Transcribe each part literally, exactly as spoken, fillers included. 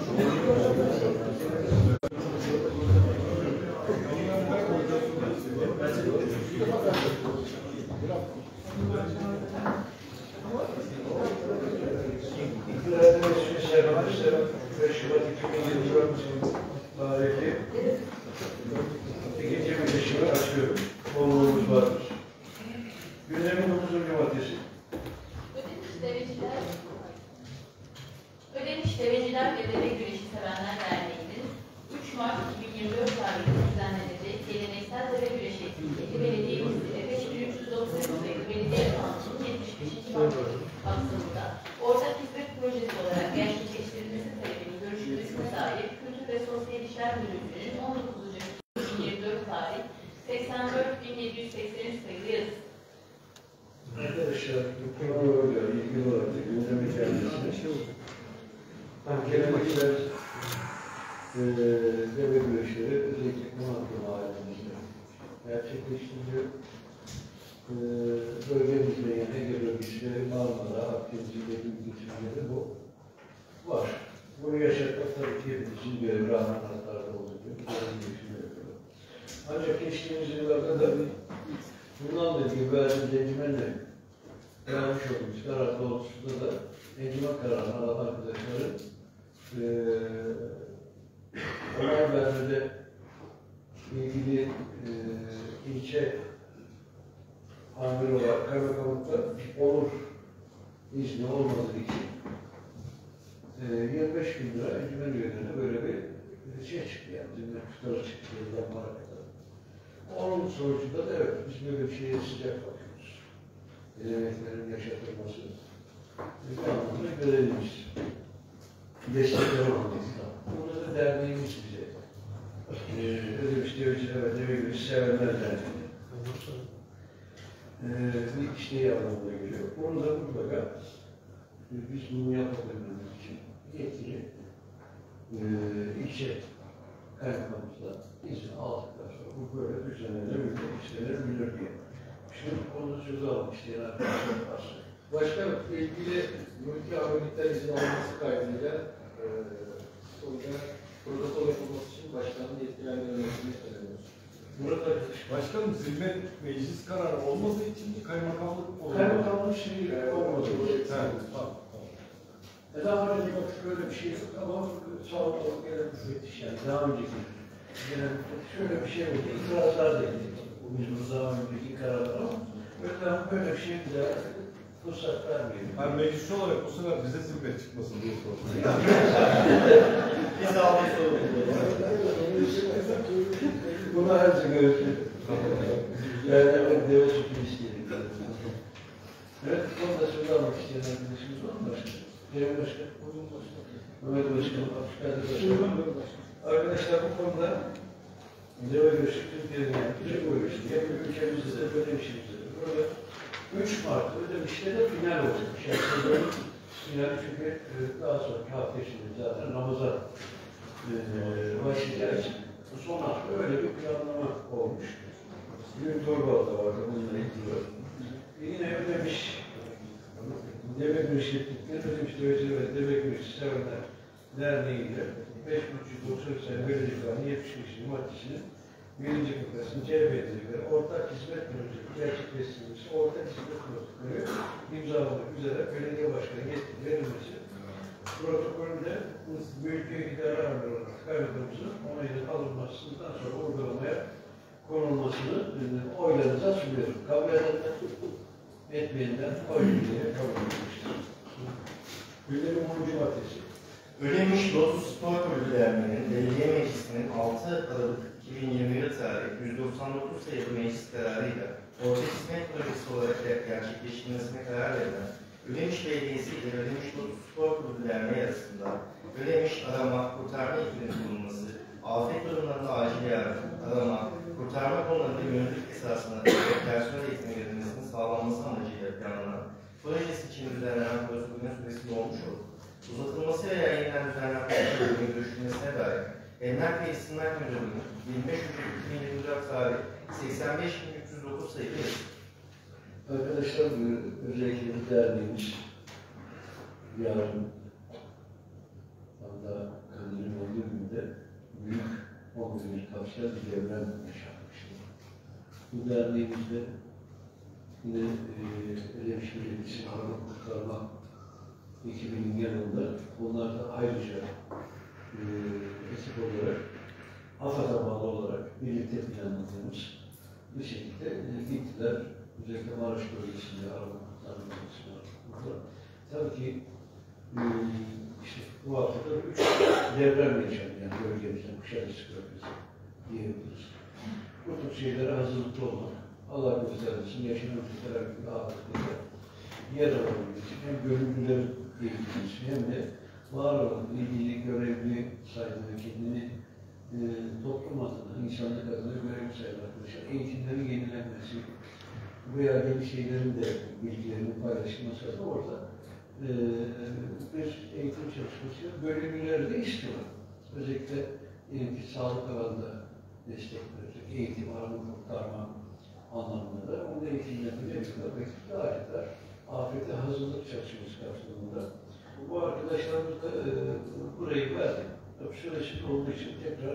beş Şubat iki bin yirmi dört tarihi ikinci birleşimi açıyorum. Konuğumuz vardır. Gündemin otuzuncu maddesi. Ödemiş Deveciler, Ödemiş Deveciler ve Deve Güreşi Sevenler Derneği'nin üç Mart iki bin yirmi dört tarihinde düzenlendiği geleneksel deve güreşi etkinliği belediyemizde beş bin üç yüz doksan üç sayılı belediye kanununun yetmiş beşinci maddesi kapsamında ortak hizmet projesi olarak gerçekleştirilmesi talebinin görüşülmesine dair Kültür ve Sosyal İşler Müdürlüğü'nün on dokuzuncu iki bin yirmi dört tarih seksen dört bin yedi yüz seksen üç sayılı yazısı. Arkadaşlar, bu konularla ilgili olarak da gündeme kendisine hem gelenekler e, deve güreşleri özellikle Konaklı mahallemizde gerçekleştiriyor. E, bölgemizde yani Ege bölgesinde Marmara, Akdeniz'de bilgileri bu var. Bunu yaşatmak tabii ki hepimizin görevi rahmetlarda oluyor. Ancak geçtiğimiz yıllarda da bundan da gibi verdiğimiz encümenle vermiş olduğumuz karar doğrultusunda da encümen kararını alan arkadaşların eee onay vermede ilgili eee ilçe amiri olarak kaymakamlıkta olur izni olmadığı için eee yirmi beş bin lira encümen üyelerine böyle bir şey çıktı yani. Zimmet tutarı çıktı. Yıldan para kadar. Onun sonucunda da evet, biz böyle bir şeye sıcak bakıyoruz. Geleneklerin yaşatılması kanununda görevimiz. Destekler olmalıyız. Burada da derneğimiz bize. Ee, Ödemiş Deveciler ve Deve Güreşi Sevenler Derneği. Ee, bir isteği anlamına geliyor. Onu da mutlaka biz bunu yapabilmemiz için yetkili e, ilçe kaymakamımızla izin aldıktan sonra bu böyle düzenlenebilir, işlenebilir diye. Şimdi bu konuda sözü almak isteyen arkadaşlar var. Başkanım, ilgili mülki amirlikten izin alınması kaydıyla e, orada protokol yapılması için başkanın yetkilendirilmesini isteniyoruz. Burada Başkanım, zimmet meclis kararı olmadığı için mi kaymakamlık olmadı? kaymakamlık şeyi olmadı. Evet, tamam. E daha önce bak böyle bir şey yok ama sağlık olarak gelen müfettiş yani daha önceki gelen şöyle bir şey oldu, itirazlar da edildi. Biz bu daha önceki kararlar ama böyle, böyle bir şey bir daha fırsat vermeyelim. Yani meclis olarak bu sefer bize zimmet çıkmasın diye sordum. Biz almış olduk. Bunu her zaman görüşürüz. Yani evet, deve sütü isteyelim. Evet, bu konuda söz almak isteyen arkadaşımız var mı başka? Cem Başkan, Mehmet Başkanım, Abdülkadir Başkanım. Arkadaşlar bu konuda deve güreşi Türkiye'nin yaptığı güreşi. Hem ülkemizde de Ödemiş'imizde de. Burada üç Mart Ödemiş'te de final olacak. Yani sezonun finali çünkü daha sonraki hafta içinde zaten Ramazan e, başlayacağız. Bu son hafta öyle bir planlama olmuş. Bugün Torbalı'da vardı, bununla ilgili. Yine Ödemiş Deve Güreşi ettikleri Ödemiş Deveciler ve Deve Güreşi Sevenler Derneği'yle beş bin üç yüz doksan üç sayılı belediye kanunu yetmiş beşinci maddesinin birinci fıkrasının C B'ye göre ortak hizmet projesi gerçekleştirilmesi, ortak hizmet protokolü imzalamak üzere belediye başkanı yetki verilmesi, protokolünde mülki idare amiri olarak kaymakamımızın onayının alınmasından sonra uygulamaya konulmasını oylarınıza sunuyorum. Kabul edenler, etmeyenler oy birliğiyle kabul edilmiştir. Gündemin onuncu maddesi. Ödemiş Lotus Spor Kulübü Derneği'nin Belediye Meclisi'nin altı Aralık iki bin yirmi bir tarih yüz doksan dokuz sayılı meclis kararıyla ortak hizmet projesi olarak gerçekleştirilmesine karar verilen Ödemiş Belediyesi ile Ödemiş Lotus Spor Kulübü Derneği arasında Ödemiş arama, kurtarma ekibinin bulunması, afet durumlarında acil yardım, arama, kurtarma konularında gönüllülük esasına personel eğitimi verilmesinin sağlanması amacıyla planlanan projesi için düzenlenen prosedürün süresi dolmuş oldu. Uzatılması veya yeniden düzenlenmesinin görüşülmesine dair Emlak ve İstinlak Müdürlüğü'nün yirmi beş Ocak iki bin yirmi dört tarih seksen beş bin üç yüz dokuz sayılı. Arkadaşlar özellikle bir derneğimiz yarın hatta günü kapsayan bir devrem yaşanmıştı. Bu derneğimizde yine e, Elemiş Belediyesi Arama Kurtarma ekibinin yanında onlar da ayrıca e, ekip olarak AFAD'a bağlı olarak birlikte planladığımız bir şekilde e, gittiler. Özellikle Maraş bölgesinde arama kurtarma bölgesinde burada. Tabii ki e, işte bu haftada üç deprem yaşandı yani bölgemizde, Kuşadası bölgesi diyebiliriz. Bu tür şeylere hazırlıklı olmak, Allah göstermesin, yaşanan herhangi bir afetlerde yer alabilmek için hem gönüllüler eğitimimiz hem de var olan ilgili görevli saydığı kendini e, toplum adına, insanlık adına görevli sayılan arkadaşlar eğitimlerin yenilenmesi veya yeni şeylerin de bilgilerinin paylaşılması adına orada e, bir eğitim çalışması bölümlerde istiyorlar. Özellikle e, sağlık alanında destek verecek, eğitim, arama kurtarma anlamında da onun eğitimlerini yapıyorlar ve adeta afete hazırlık çalışması karşılığında. Bu arkadaşlarımız da e, burayı verdi. Süresi olduğu için tekrar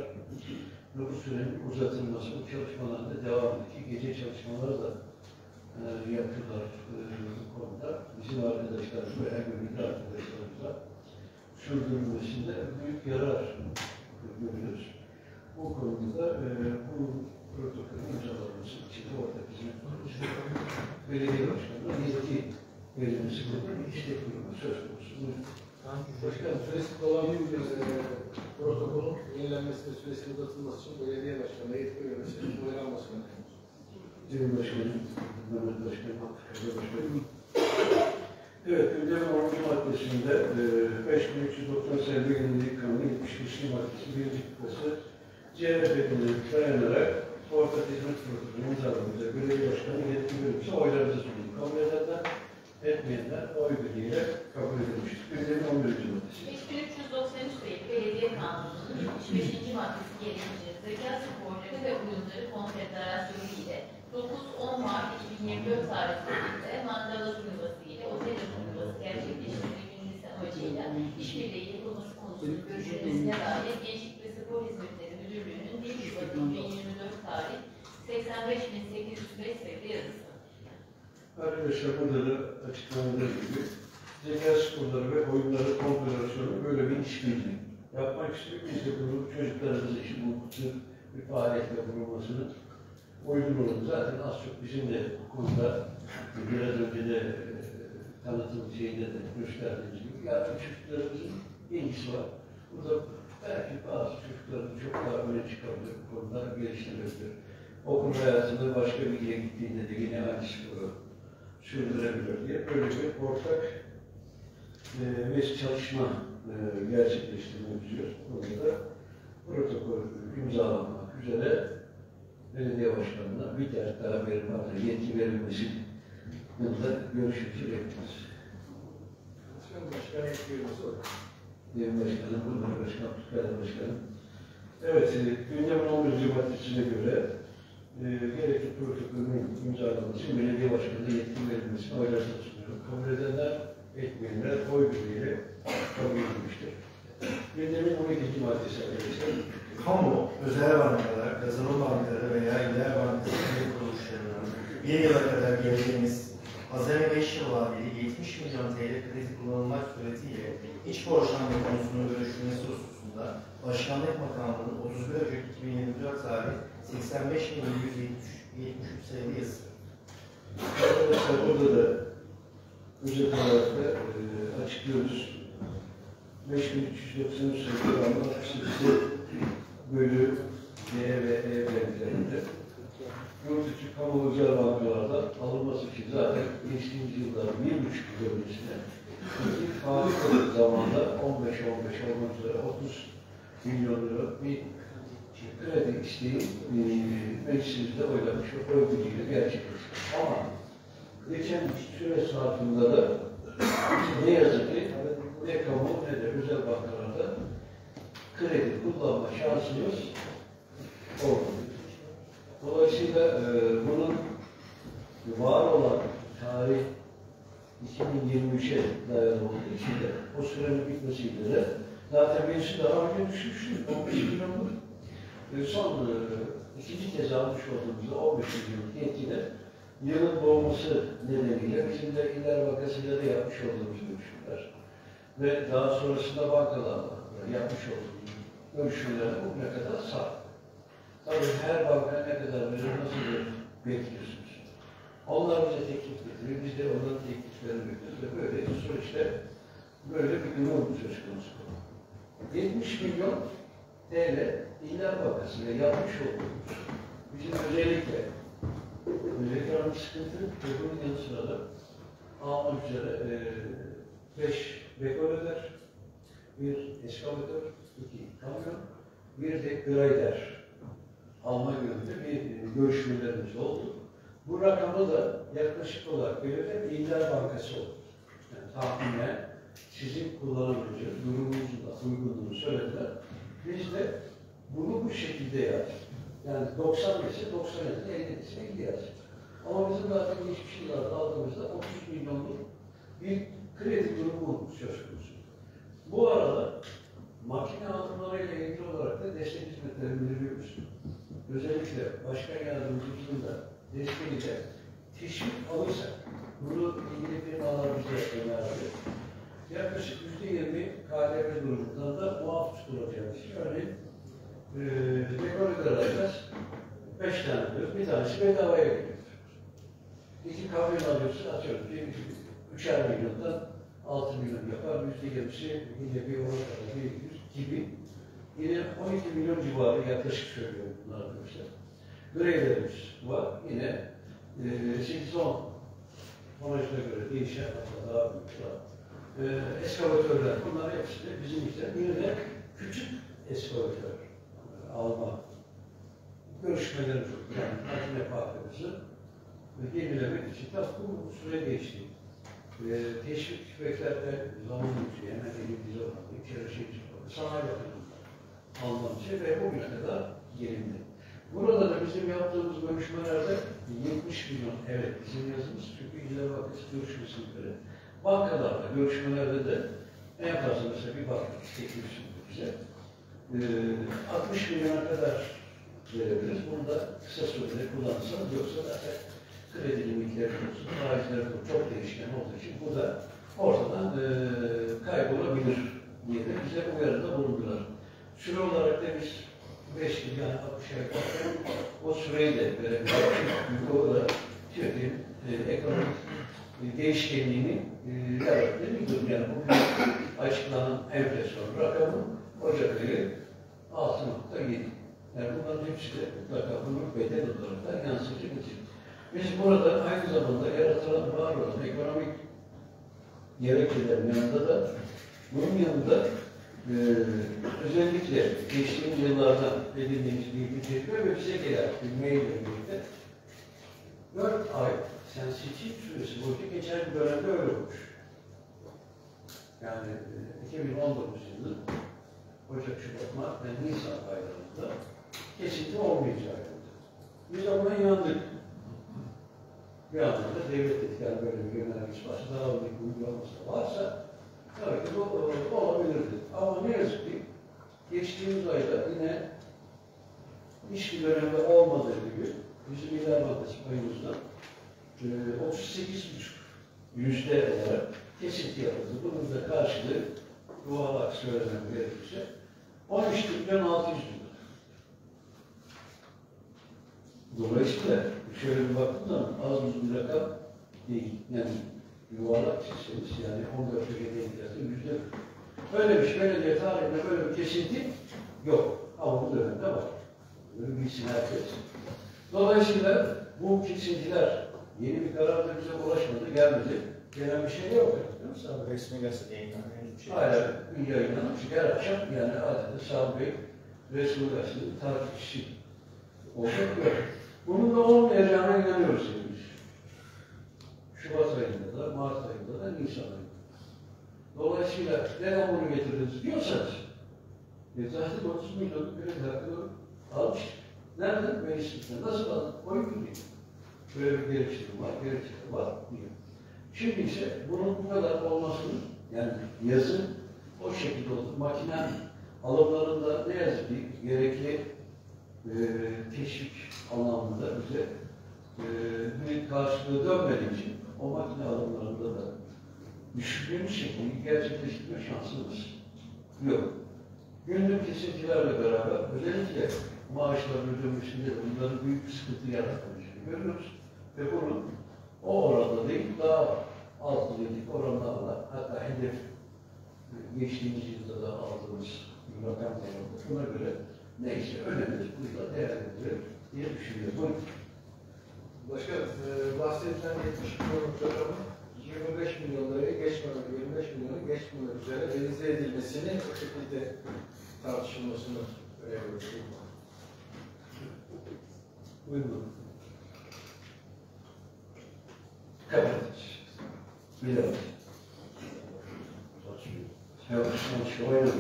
bu sürenin uzatılması, bu çalışmalarında devam edecek. Gece çalışmaları da e, yapıyorlar e, bu konuda. Bizim arkadaşlarımız veya gönüllü arkadaşlarımıza sürdürülmesinde büyük yarar görüyoruz. Bu konuda e, bu protokolün imzalanması için de orada hizmet konusunda belediye başkanı'nın yetki verilmesi konusunda istek durumu söz konusu. Başkanım, süresi olan bir e, protokolün yenilenmesi ve süresinin uzatılması için belediye başkanı'na yetki verilmesi için oylanması gerekiyor. Sayın Başkanım, Mehmet Başkanım, Kadir Başkanım. Evet, gündemin onuncu maddesinde beş bin üç yüz doksan sayılı yenilik kanunu yetmiş beşinci maddesi birinci kıtası C H P'nin dayanarak ortak hizmet protokolü imzalamamıza belediye başkanı yetki verilmişse oylarınızı sunuyor. Kabul edenler, etmeyenler oy birliğiyle kabul edilmiştir. Gündemin on birinci maddesi. beş bin üç yüz doksan üç sayılı Belediye Kanunu'nun yetmiş beşinci maddesi gereğince Zeka Sporları ve Oyunları Konfederasyonu ile dokuz on Mart iki bin yirmi dört tarihinde mandala turnuvası ile otel turnuvası gerçekleştirmek günlüsü amacıyla işbirliği yapılması konusunda görüşülmesine dair Gençlik ve Spor Hizmetleri Müdürlüğü'nün bir Şubat iki bin yirmi dört tarih seksen beş bin sekiz yüz beş sayılı yazısı. Arkadaşlar burada da açıklandığı gibi Zeka Sporları ve Oyunları Konfederasyonu böyle bir işbirliği yapmak istiyor. Biz de bunu çocuklarımızın için bu tür bir faaliyetle bulunmasını uygun olur. Zaten az çok bizim de bu konuda biraz önce de e, tanıtım şeyinde de gösterdiğimiz gibi yani çocuklarımızın ilgisi var. Burada belki bazı çocukların çok daha öne çıkabilir, bu konuda geliştirilebilir. Okul hayatında başka bir yere gittiğinde de yine aynı sporu sürdürebilir diye böyle bir ortak e, ve çalışma e, gerçekleştirmek üzere. Burada da protokol imzalanmak üzere belediye başkanına bir dert daha verilmezse yetki verilmesi bunda görüşümüzü bekliyoruz. Başkanım, başkan yetki verilmesi olur. Benim başkanım, Bulgar Başkanım, Türkiye'de Başkanım. Evet, e, gündemin on birinci maddesine göre e, gerekli protokolün imzalanması için belediye başkanına yetki verilmesine oylarına sunuyorum. Kabul edenler, etmeyenler oy birliğiyle kabul edilmiştir. Gündemin on ikinci maddesi arkadaşlar. Kamu, özel bankalar, kazanım bankaları veya iler bankası gibi kuruluşlarının bir yıla kadar geleceğimiz azami beş yıl vadeli yetmiş milyon T L kredi kullanılmak suretiyle iç borçlanma konusunun görüşülmesi hususunda Başkanlık Makamı'nın otuz bir Ocak iki bin yirmi dört tarih seksen beş bin yüz yetmiş üç sayılı yazısı. Arkadaşlar burada da özet olarak da e, açıklıyoruz. beş bin üç yüz doksan üç sayılı altmış sekiz bölü D ve E belgelerinde yurt içi kamu özel bankalardan alınması için zaten geçtiğimiz yılların bir buçuk yıl öncesine ilk faaliyet zamanda on beş on beş olmak üzere otuz milyon lira bir kredi isteği e, meclisimizde oylamış ve oy birliğiyle gerçekleşti. Ama geçen süre zarfında da ne yazık ki ne kamu ne de özel bankalarda kredi kullanma şansımız olmadı. Dolayısıyla e, bunun var olan tarih iki bin yirmi üçe dayalı olduğu için de o sürenin bitmesiyle de zaten birisi daha önce düşmüştü. on beş milyonluk. e, son e, ikinci kez almış olduğumuzda on beş milyonluk yetkide yılın doğması nedeniyle bizim de İller Bankası'yla da yapmış olduğumuz görüşmeler ve daha sonrasında bankalarla yapmış olduğumuz görüşmelerde bugüne kadar sağ. Tabii her banka ne kadar verir, nasıl verir bekliyorsunuz. Onlar bize teklif getiriyor, biz de onların tekliflerini bekliyoruz ve böyle bir süreçte böyle bir durum söz konusu. yetmiş milyon T L İller Bankası'yla yapmış olduğumuz bizim özellikle özellikle önemli sıkıntı ve bunun yanı sıra da almak üzere beş bekoreler, bir eskavatör, iki kamyon, bir de grader alma yönünde bir görüşmelerimiz oldu. Bu rakamı da yaklaşık olarak belirlen İller Bankası oldu. Yani tahminen sizin kullanabileceğiniz durumunuzun da uygunluğunu söylediler. Biz de bunu bu şekilde yazdık. Yani doksan ise doksan ise elli ise elli yazdık. Ama bizim zaten geçmiş yıllarda aldığımızda otuz milyonluk bir kredi durumu söz konusu. Bu arada makine alımlarıyla ilgili olarak da destek hizmetleri belirliyoruz. Özellikle başkan yardımcımızın da desteğiyle teşvik alırsak, bunu ilgili firmalar bize önerdi. Yaklaşık yüzde yirmi K D V durumundan da muaf tutulacağımız için örneğin e, dekoratör alacağız, beş tane diyoruz, bir tanesi bedavaya geliyor. İki kamyon alıyorsun, atıyorum diye üçer milyondan altı milyon yapar, yüzde yirmisi yine bir ona kadar bir yüz gibi. Yine on iki milyon civarı yaklaşık söylüyorum bunlar arkadaşlar. Greylerimiz var, yine e, sekiz on tonajına göre değişen hatta daha büyük var. E, eskavatörler, bunlar hepsi de bizim için yine de küçük eskavatör e, alma görüşmelerimiz oldu. Yani makine parkımızı yenilemek için tabi bu süre geçti. E, teşvik tüfeklerle zaman geçiyor, hemen elimizde olan bir kere şey çıkmadı. Sanayi bakımında alınan şey ve bugüne kadar gelindi. Burada da bizim yaptığımız görüşmelerde yetmiş milyon, evet bizim yazımız çünkü İller Bankası görüşmesine göre. Bankalarla görüşmelerde de en fazla mesela bir banka teklif sundu bize. E, altmış milyona kadar verebiliriz. Bunu da kısa sürede kullanırsanız yoksa zaten kredi limitleri olsun, faizleri çok değişken olduğu için bu da ortadan e, kaybolabilir diye de bize uyarıda bulundular. Süre olarak da biz beş yıl yani altmış ay yaparken o süreyi de verebiliriz. Çünkü orada Türkiye'nin e, ekonomik e, değişkenliğini e, yarattığı bir durum. Yani bugün açıklanan enflasyon rakamı Ocak ayı altı nokta yedi. Yani bunların hepsi de mutlaka bunun bedel olarak da yansıyacak. Biz burada aynı zamanda yaratılan, var olan ekonomik gerekçelerin yanında da bunun yanında e, özellikle geçtiğimiz yıllarda edindiğimiz bir tecrübe ve bize gelen bir mail ile birlikte dört ay sen seçim süresi boyunca geçen bir dönemde öyle olmuş. Yani iki bin on dokuz yılı Ocak, Şubat, Mart ve Nisan aylarında kesinti olmayacağı. Biz de buna inandık. Bir anlamda devlet etkiler böyle bir yönelmiş varsa, daha önceki uygulaması varsa tabii ki bu, bu olabilirdi. Ama ne yazık ki geçtiğimiz ayda yine hiçbir dönemde olmadığı gibi bizim İller Bankası payımızda otuz sekiz buçuk yüzde olarak kesinti yapıldı. Bunun da karşılığı doğal olarak söylemem gerekirse on üç milyon altı yüz bin. Dolayısıyla şöyle bir baktığım zaman az bir rakam değil. Yani yuvarlak çizseniz yani on dört ülkede ilgilense yüzde böyle bir şey, belediye tarihinde böyle bir kesinti yok. Ama bu dönemde var. Böyle bilsin herkes. Dolayısıyla bu kesintiler yeni bir karar da bize ulaşmadı, gelmedi. Gelen bir şey yok. Değil mi? Resmi gazete yayınlanan bir şey. Hayır, yayınlanmış. Her akşam yani adeta Sağ Bey resmi gazetenin takipçisi olacak yok. Bunun da olmayacağına inanıyoruz biz. Şubat ayında da, Mart ayında da, Nisan ayında. Dolayısıyla neden bunu getirdiniz diyorsanız, e zaten otuz milyonluk bir hakkı almış. Nereden? Meclisinde. Nasıl alın? Oyun değil. Böyle bir gerekçelim var, gerekçelim var diyor. Şimdi ise bunun bu kadar olmasının, yani yazın o şekilde oldu. Makine alımlarında ne yazık ki gerekli e, teşvik anlamında bize e, bir karşılığı dönmediği için o makine alımlarında da düşündüğümüz şekilde gerçekleştirme şansımız yok. Günlük kesintilerle beraber özellikle maaşların ödemesinde bunların büyük bir sıkıntı yaratmayacağını görüyoruz. Ve bunun o oranda değil, daha alt düzeylik oranlarla, hatta hedef geçtiğimiz yılda da aldığımız bir rakam var. Buna göre neyse önemli, burada değerlendirir diye düşünüyorum. Buyurun. Başka e, bahsedilen yetmiş milyon rakamın yirmi beş milyon liraya geçmemek, yirmi beş milyonu geçmemek üzere revize edilmesini o şekilde tartışılmasını öneriyoruz. Buyurun. Evet. Bilemez. Evet, şu oynadım.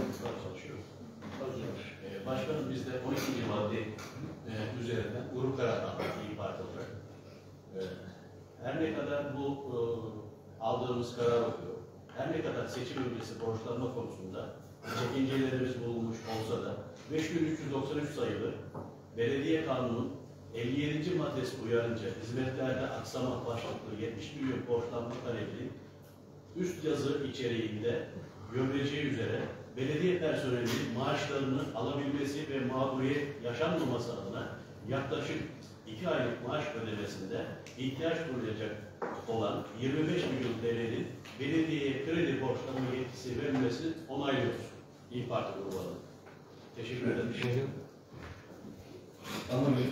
Ee, Başkanım biz de on ikinci madde e, üzerinden grup kararı aldık İYİ Parti olarak. E, her ne kadar bu e, aldığımız karar oluyor, her ne kadar seçim öncesi borçlanma konusunda çekincelerimiz bulunmuş olsa da beş bin üç yüz doksan üç sayılı Belediye Kanunu'nun elli yedinci maddesi uyarınca hizmetlerde aksama başlıklı yetmiş milyon borçlanma talebinin üst yazı içeriğinde görüleceği üzere belediye personelinin maaşlarını alabilmesi ve mağduriyet yaşanmaması adına yaklaşık iki aylık maaş ödemesinde ihtiyaç duyulacak olan yirmi beş milyon T L'nin belediyeye kredi borçlanma yetkisi verilmesi onaylıyoruz. İYİ Parti grubu adına. Teşekkür ederim. Anlamıyorum.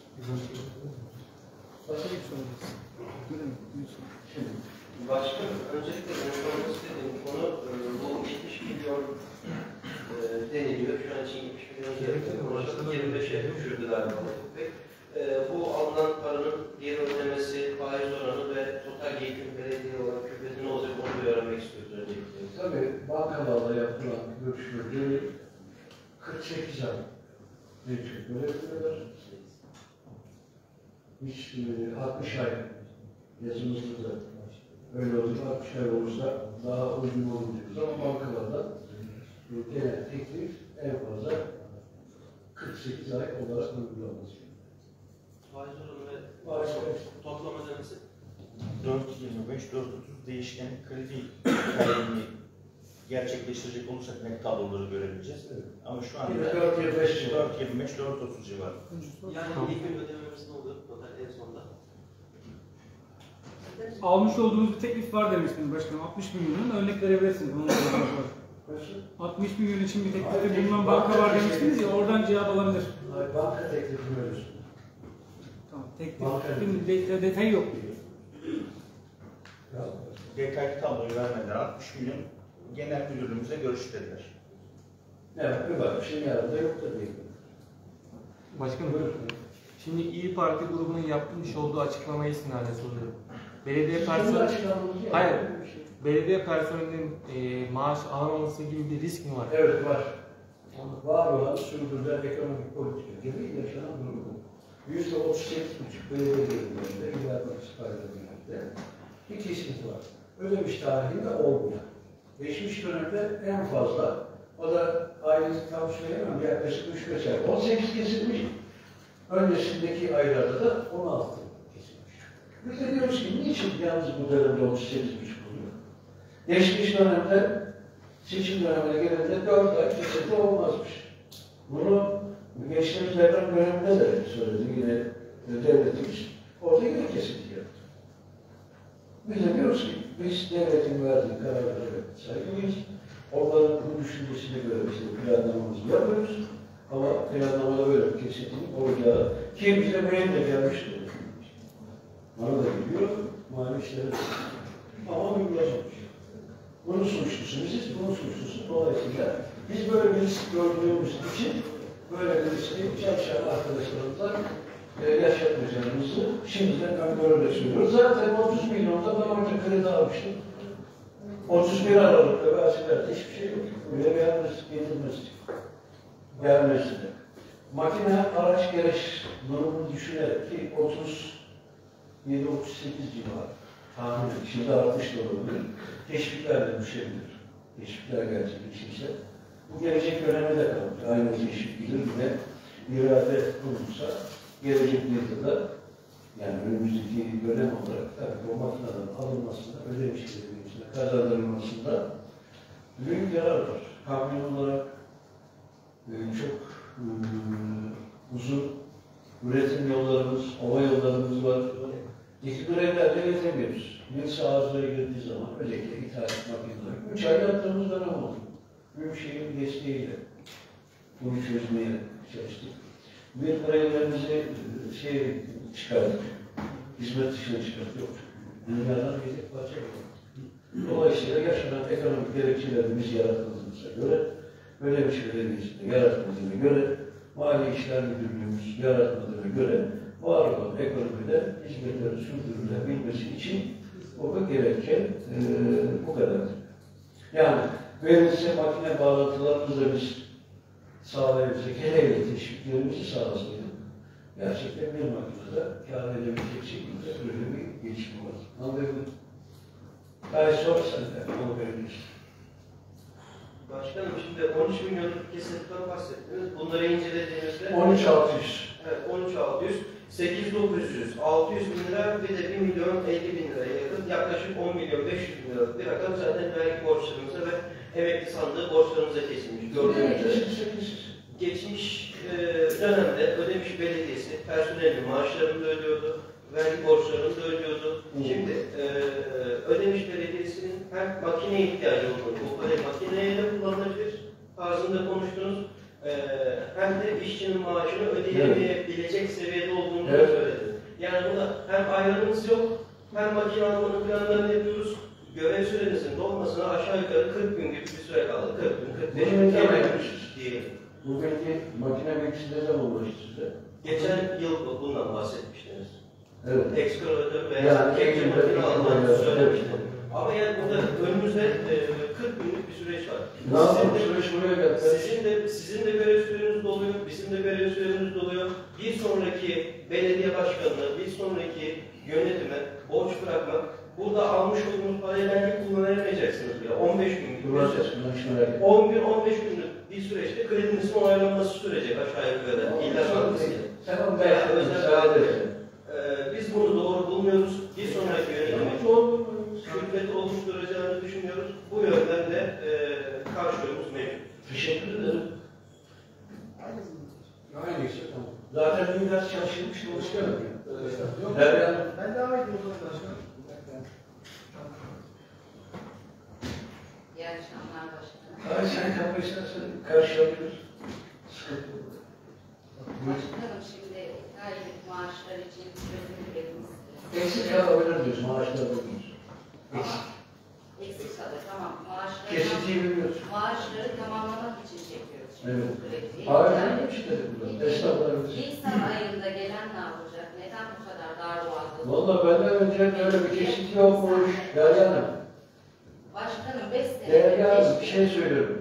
Şimdi başka öncelikle konuşmamız istediğim konu e, bu yetmiş milyon e, deniliyor. Şu an için yetmiş milyon gerekiyor. yirmi beşe düşürdüler bu. E, bu alınan paranın geri ödemesi, faiz oranı ve total yekün belediye olarak küfreti ne olacak onu bir öğrenmek istiyoruz öncelikle. Tabii bankalarla yapılan görüşmeleri kırk sekiz ay mevcut görebiliyorlar. Hiç e, altmış ay yazımızda da öyle olursa, altmış ay olursa daha uygun olur diyoruz. Ama bankalardan e, genel teklif en fazla kırk sekiz ay olarak uygulanması. Faiz oranı ve Faiz oranı. toplam ödemesi dört yirmi beş dört otuz değişken kredi kalemini gerçekleştirecek olursak net tabloları görebileceğiz. Evet. Ama şu anda dört yirmi beş dört yirmi beş dört otuz civarı. yani ilk gün ödememiz ne oluyor total en sonunda? Almış olduğunuz bir teklif var demiştiniz başkanım. altmış milyonun örnek verebilirsiniz. Bunun altmış milyon için bir teklifte bulunan banka var demiştiniz ya, oradan cevap alabilir. Hayır, banka teklifi veriyorsun. Tamam, Banka teklifin de, detayı yok. Ya, Detaylı tabloyu vermeden altmış milyon genel müdürlüğümüze görüştüler. evet, bir bak, şimdi yanında yok da değil. Başkanım, şimdi İYİ Parti grubunun yapmış olduğu açıklamayı istinaden soruyorum. Belediye personeli, hayır, belediye personelinin e, maaş alamaması gibi bir risk mi var? Evet, var. Var olan sürdürülen ekonomik politika gibi yaşanan durum bu. Yüzde otuz sekiz buçuk belediye gelirlerinde, ilerlemek istihdamlarında bir kesinti var. Ödemiş tarihinde olmuyor. Geçmiş dönemde en fazla, o da ayrıca tam söyleyemem, yaklaşık üç beş ay. on sekiz kesilmiş, öncesindeki aylarda da on altı kesilmiş. Biz de diyoruz ki, niçin yalnız bu dönemde otuz sekiz buçuk oluyor? Geçmiş dönemde, seçim dönemine gelince dört ay kesinti olmazmış. Bunu geçtiğimiz devran döneminde de söyledi yine devletimiz. Orada yine kesinti yaptı. Biz de diyoruz ki, biz devletin verdiği kararlara saygılıyız. Onların bu düşüncesine göre işte planlamamızı yapıyoruz. Ama planlamada böyle bir kesintinin olacağı, ki bize benim de gelmişti. Bana da biliyor, mali işleri. Ama uygulamamış. Bunun suçlusu biziz, bunun suçlusu dolayısıyla biz böyle bir risk gördüğümüz için böyle bir riski çalışan arkadaşlarımızla e, yaşatmayacağımızı şimdiden öngörüyle söylüyoruz. Zaten otuz milyonda daha önce kredi almıştım. otuz bir Aralık'ta versilerde hiçbir şey yok. Öyle gelmesi, getirmesi, gelmesi de. Makine, araç, gereç durumunu düşünerek ki otuz yedi otuz sekiz civarı tahmin edin. Şimdi artış da olabilir. Teşvikler de düşebilir. Teşvikler gerçekleşirse. Bu gelecek döneme de kalır. Aynı teşvik bilir ve irade olursa gelecek yılda da yani önümüzdeki dönem olarak tabii o makinelerin alınmasında, ödemişlerin içinde kazandırılmasında büyük yarar var. Kamyon olarak e, çok e, uzun üretim yollarımız, hava yollarımız var. İki görevlerle gezemiyoruz. Birisi ağızlara girdiği zaman özellikle ithalat makineleri. Üç ay yaptığımız dönem oldu. Büyükşehir'in desteğiyle bunu çözmeye çalıştık. Bir görevlerimizi şey çıkardık. Hizmet dışına çıkardık. Dünyadan bir parça yok. Dolayısıyla yaşanan ekonomik gerekçelerimizi yarattığımıza göre, böyle bir şeylerimizi yaratmadığına göre, Mali İşler Müdürlüğümüz yaratmadığına göre, var olan ekonomide hizmetlerin sürdürülebilmesi için o gerekçe e, bu kadar. Yani verilse makine bağlantılarımızı da biz sağlayabilecek, hele hele teşviklerimizi sağlasaydık, gerçekten bir makinede kâr edebilecek şekilde öyle bir gelişme var. Anladın. Gayet sonra sen de onu verebilirsin. Başkanım şimdi on üç milyonluk kesinlikten bahsettiniz. Bunları incelediğinizde on üç altı yüz. Evet, on üç altı yüz, sekiz bin dokuz yüz, altı yüz bin lira bir de bir milyon elli bin liraya yakın yaklaşık on milyon beş yüz bin liralık bir rakam zaten vergi borçlarımıza ve emekli sandığı borçlarımıza kesilmiş. Gördüğünüz üzere geçmiş e, dönemde Ödemiş Belediyesi personelin maaşlarını da ödüyordu, vergi borçlarını da ödüyordu. Şimdi e, Ödemiş Belediyesi'nin hem makineye ihtiyacı olduğunu, bu parayı makineye de kullanılabilir tarzında konuştunuz. Ee, hem de işçinin maaşını ödeyemeyebilecek seviyede olduğunu evet. söyledi. Yani burada hem ayranımız yok, hem makine almanın planlarını yapıyoruz. Görev sürenizin dolmasına aşağı yukarı kırk gün gibi bir süre kaldı. kırk gün, kırk beş gün diyelim. Bu belki makine mevkisinde de olmuştu size. Geçen yıl bundan bahsetmiştiniz. Evet. Ekskavatör veya yani kepçe makine almanı söylemiştiniz. Evet. Ama yani burada önümüzde e, kırk günlük bir süreç var. Ne yapalım? Süreç buraya geldi. Sizin de, sizin de görev süreniz doluyor, bizim de görev süremiz doluyor. Bir sonraki belediye başkanına, bir sonraki yönetime borç bırakmak, burada almış olduğunuz parayı belki kullanamayacaksınız bile. on beş gün gibi bir süreç. on gün, on beş günlük bir süreçte kredinizin onaylanması sürecek aşağı yukarı. İlla bankasıyla. Sen onu veya özel ee, biz bunu doğru bulmuyoruz. Bir sonraki yönetime külfeti oluşturacağını düşünüyoruz. Bu yönden de e, karşılığımız mevcut. Teşekkür ederim. Aynı şey. Zaten bir ders çalışılmış çalışkanım. Yok. Derya Ben devam ediyorum başkanım. İyi akşamlar başkanım. Ay sen kapıysan sen karşılayabilir. Sıkıntı yok. Başkanım şimdi aylık maaşlar için çözüm üretimiz. Eksik kalabilir diyoruz, maaşlar bulmuyoruz. Eksik. Eksik kalır, tamam. Maaşları, Kesintiyi biliyoruz. maaşları tamamlamak için çekiyoruz. Şimdi Evet. bu krediyi. Hayır, Yani öyle bir şey dedi burada. Esnaflarımız. Nisan ayında gelen ne yapacak? Neden bu kadar darboğazda? Valla benden önce öyle bir kesinti yokmuş. Derya Hanım. Başkanım beş sene. Derya Hanım bir şey söylüyorum.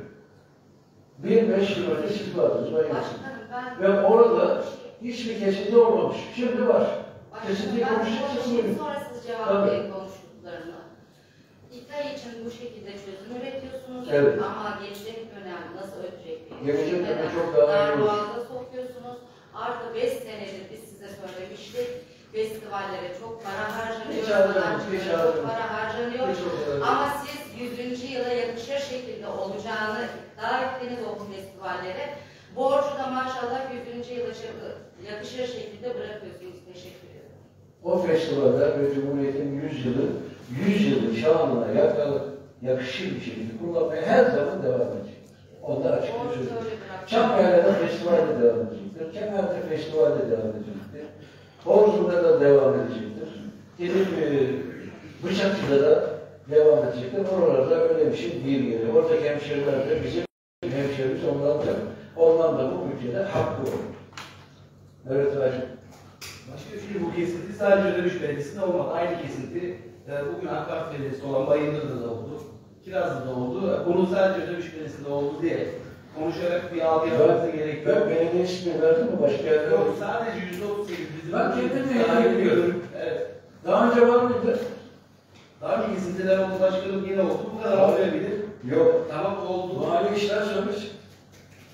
Bir beş yıl önce siz vardınız. Ben Başkanım ben... Ve orada hiçbir kesinti olmamış. Şimdi var. Kesinti Başkanım ben konuşacağız. konuşayım Buyurun. sonra siz Tabii. cevaplayın konuştuklarını. İki ay için bu şekilde çözüm üretiyorsunuz Evet. ama gelecek dönem nasıl ödeyecek? Gelecek dönem çok daha iyi olur. Darboğaz'a sokuyorsunuz. Artı beş senedir biz size söylemiştik. Festivallere çok para harcanıyor, Hiç harcamıyor, sanatçılara hiç çok harcamıyor. para harcanıyor. Hiç harcamıyor. Ama siz yüzüncü yıla yakışır şekilde olacağını iddia ettiniz o festivallere. Borcu da maşallah yüzüncü yıla yakışır şekilde bırakıyorsunuz. Teşekkür ederim. O festivalde ve Cumhuriyet'in yüz yılı, yüz yılı şanına yakalı, yakışır bir şekilde kullanmaya her zaman devam edecek. Onlar açık bir Borcu söz. öyle bırakıyorsunuz. Çankaya'da festivalde devam edecektir. Kemer'de festivalde devam edecektir. Borzum'da da devam edecektir. Gidip e, Bıçakçı'da da devam edecektir. Oralarda öyle bir şey değil yani. Oradaki hemşehriler de bizim hemşehrimiz ondan da. Ondan da bu ülkede hakkı olur. Evet hacım. Başka şimdi bu kesinti sadece Ödemiş Belediyesi'nde olmadı. Aynı kesinti e, bugün Akkart Belediyesi olan Bayındır'da da oldu. Kirazlı'da oldu. Bunun sadece Ödemiş Belediyesi'nde oldu diye konuşarak bir algı yapmanıza gerek yok. Ben belediye ismini verdim mi başka yerde? Yok, sadece yüzde otuz sekiz bizim. Ben kendim de Daha biliyorum. Evet. Daha önce var mıydı? Daha önce kesintiler oldu, başkanım yine oldu. Bu kadar olmayabilir. Yok. Tamam oldu. Mali işler söylemiş.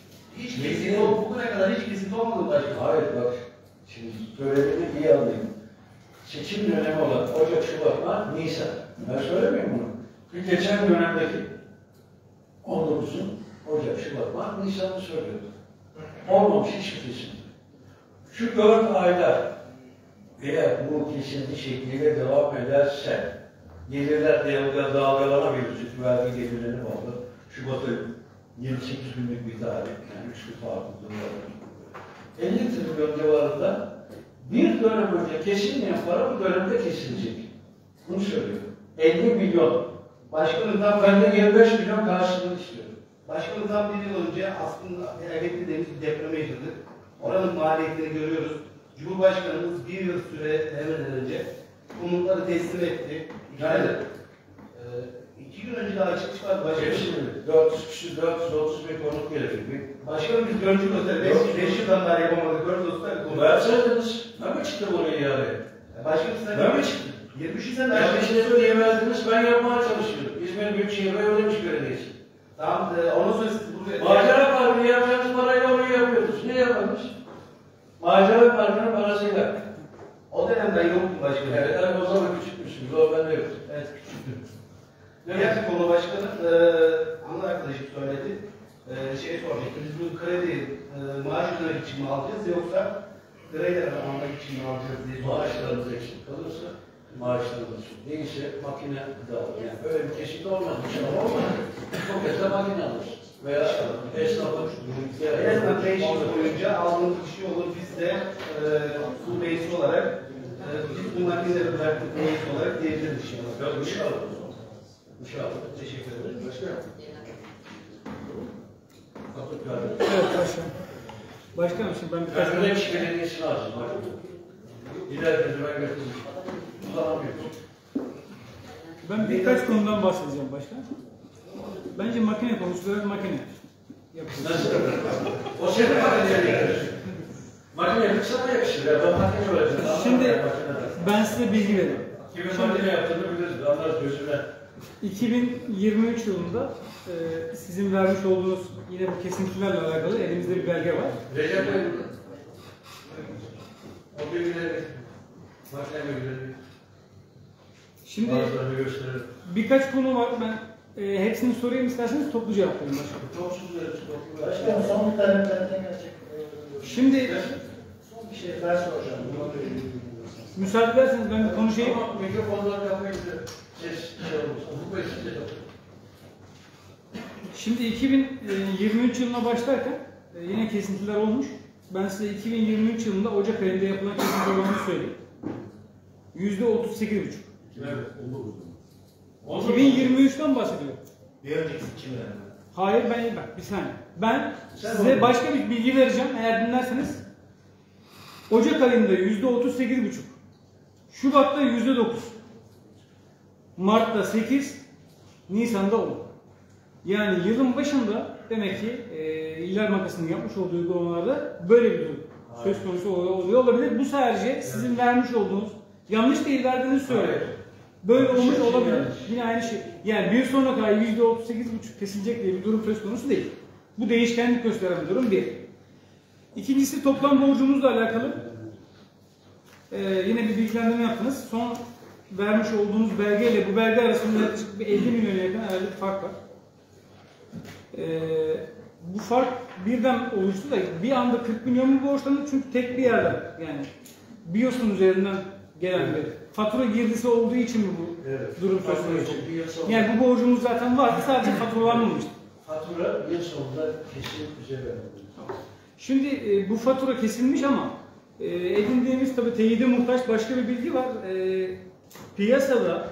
Hiç kesinti ol, bugüne kadar hiç kesinti olmadı başkanım. Hayır bak, şimdi söylediğini iyi anlayın. Seçim dönemi olan Ocak, Şubat, Mart, Nisan. Ben söylemiyorum bunu. Bir geçen dönemdeki on dokuzun Ocak, Şubat, Mart, Nisan'ı söylüyordum. Olmamış hiçbir kesinti. Şu dört aylar eğer bu kesinti şekliyle devam ederse gelirler devlet dalgalanabilir. Çünkü vergi gelirleri oldu. Şubat'ın yirmi sekiz günlük bir tarih, yani üç gün farklılığı var. elli trilyon civarında bir dönem önce kesilmeyen para bu dönemde kesilecek. Bunu söylüyorum. elli milyon. Başkanım tam Ben de yirmi beş milyon karşılığını istiyorum. Başkanım tam bir yıl önce aslında emekli dediğimiz bir depreme yaşadık. Oranın maliyetini görüyoruz. Cumhurbaşkanımız bir yıl süre hemen önce konutları teslim etti. Nerede? Ee, iki gün önce daha açık vardı başkanım. Şimdi dört yüz kişi, dört yüz otuz bir konut gelecek. Başkanım biz Gölcük Otel beş yıldan beri yapamadık. Gölcük Otel konut. Verseydiniz, ben mi çıktım oraya yani? Başkanım sen Ben mi çıktım? yirmi üç sene Ben bir şey diye verdiniz, ben yapmaya çalışıyorum. İzmir Büyükşehir Belediye Belediyesi. Tamam, e, onu söylesiniz buraya. Macera Parkı'nı yapacağınız parayla orayı yapıyoruz. Ne yapalım? Macera Parkı'nın parasıyla. O dönemden yoktu başkanım. Evet, yani o zaman küçükmüşsünüz, o bende yok. Evet, küçüktü. Diğer bir konu başkanım, e, ana arkadaşım söyledi. E, şey soracaktı, biz bu kredi e, maaş ödemek için mi alacağız yoksa kredi almak için mi alacağız diye Maaşlarınız eksik kalırsa, maaşlarınız için. Neyse makine dağılır. Yani böyle bir kesit olmaz, inşallah olmaz. O kez de makine alır. Veya esnafın en azından beş yıl boyunca aldığımız bir şey olur. Biz de e, su reisi olarak e, biz bu makineleri bıraktık reis olarak diyebiliriz inşallah. Yok, inşallah. İnşallah. Teşekkür ederim. Başka? Evet başkanım. Başkanım şimdi ben birkaç... Ben öyle bir şey belediyesi lazım. Giderken ben götürmüşüm. Uzanamıyorum. Ben birkaç konudan bahsedeceğim başkanım. Bence makine konusu biraz makine. Yapacağız. Nasıl? O senin makineye yakışır. Makine sana yakışır ya. Ben makine öğreteceğim. Şimdi ben size bilgi vereyim. Kimin makine yaptığını biliriz. Anlarız gözüne. iki bin yirmi üç yılında e, sizin vermiş olduğunuz yine bu kesintilerle alakalı elimizde bir belge var. Recep Bey, o bilgileri, makine bilgileri, Şimdi bazılarını gösterelim. birkaç konu var. Ben e, hepsini sorayım isterseniz toplu cevaplayayım başkanım. Çok süper. Başkanım son bir tane benden gelecek. Şimdi Son bir şey ben soracağım. müsaade ederseniz ben bir konuşayım. Ama mikrofonlar kapayınca ses şey olmuş. Bu böyle ses olmuş. Şimdi iki bin yirmi üç yılına başlarken e, yine kesintiler olmuş. Ben size iki bin yirmi üç yılında Ocak ayında yapılan kesinti oranını söyleyeyim. yüzde otuz sekiz buçuk. Evet, olur. iki bin yirmi üçten bahsediyorum. Bir önceki kimden? Hayır ben bak bir saniye. Ben Sen size onu- başka bir bilgi vereceğim eğer dinlerseniz. Ocak ayında yüzde otuz sekiz buçuk. Şubat'ta yüzde dokuz. Mart'ta sekiz. Nisan'da on. Yani yılın başında demek ki e, İller Bankası'nın yapmış olduğu uygulamalarda böyle bir durum söz konusu oluyor olabilir. Bu sadece sizin vermiş olduğunuz, yanlış değil verdiğinizi söylüyor. Böyle Yanlış olmuş şey olabilir. yanlış. Yine aynı şey. Yani bir sonraki ay yüzde otuz sekiz buçuk kesilecek diye bir durum söz konusu değil. Bu değişkenlik gösteren bir durum bir. İkincisi toplam borcumuzla alakalı. Ee, yine bir bilgilendirme yaptınız. Son vermiş olduğunuz belgeyle bu belge arasında yaklaşık bir elli milyona yakın herhalde bir fark var. Ee, bu fark birden oluştu da bir anda kırk milyon mu borçlandı çünkü tek bir yerden yani BIOS'un üzerinden gelen bir fatura girdisi olduğu için mi bu Evet. durum söz konusu? Bir yıl sonra- Yani bu borcumuz zaten vardı sadece faturalanmamıştı. Fatura yıl sonunda kesin üzere. Şimdi e, bu fatura kesilmiş ama e, edindiğimiz tabii teyide muhtaç başka bir bilgi var. E, piyasada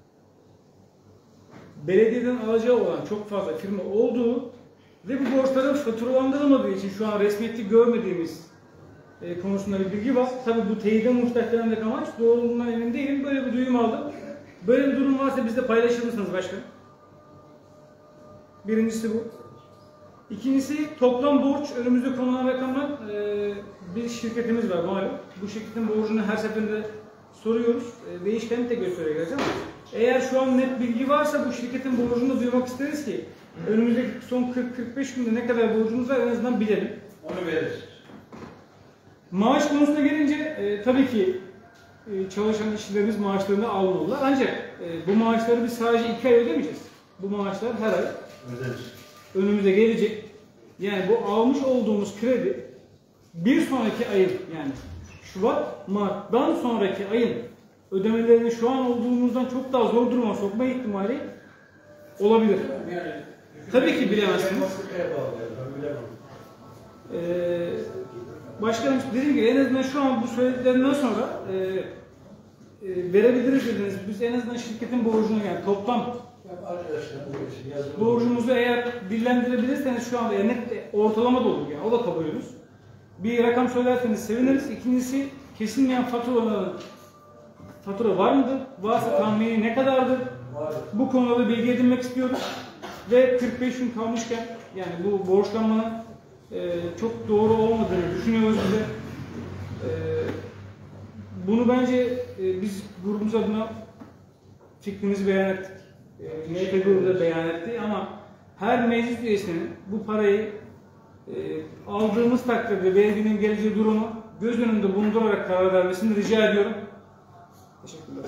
belediyeden alacağı olan çok fazla firma olduğu ve bu borçların faturalandırılmadığı için şu an resmiyeti görmediğimiz e, konusunda bir bilgi var. Tabii bu teyide muhtaç denilen amaç doğruluğundan emin değilim. Böyle bir duyum aldım. Böyle bir durum varsa bizde paylaşır mısınız başkanım? Birincisi bu. İkincisi toplam borç önümüzde konulan rakamlar e, bir şirketimiz var malum. Bu şirketin borcunu her seferinde soruyoruz. E, değişkenlik de gösteriyor ama eğer şu an net bilgi varsa bu şirketin borcunu da duymak isteriz ki Önümüzdeki son kırk kırk beş günde ne kadar borcumuz var en azından bilelim. Onu veririz. Maaş konusuna gelince e, tabii ki e, çalışan işçilerimiz maaşlarını almalılar. Ancak e, bu maaşları biz sadece iki ay ödemeyeceğiz. Bu maaşlar her ay önümüze gelecek. Yani bu almış olduğumuz kredi bir sonraki ayın yani Şubat, Mart'tan sonraki ayın ödemelerini şu an olduğumuzdan çok daha zor duruma sokma ihtimali olabilir. Yani, tabii ki bilemezsiniz. Ben bilemem. Ee, başkanım dediğim gibi en azından şu an bu söylediklerinden sonra e, e, verebiliriz dediniz. Biz en azından şirketin borcunu yani toplam borcumuzu eğer dillendirebilirseniz şu anda yani net ortalama da olur yani o da kabulümüz. Bir rakam söylerseniz seviniriz. İkincisi kesilmeyen faturaların fatura var mıdır? Varsa tahmini ne kadardır? Var. Bu konuda da bilgi edinmek istiyoruz. Ve kırk beş gün kalmışken yani bu borçlanmanın e, çok doğru olmadığını düşünüyoruz bize. E, bunu bence e, biz grubumuz adına fikrimizi beyan ettik. E, M H P grubu da beyan etti ama her meclis üyesinin bu parayı e, aldığımız takdirde belediyenin geleceği durumu göz önünde bulundurarak karar vermesini rica ediyorum. Teşekkürler.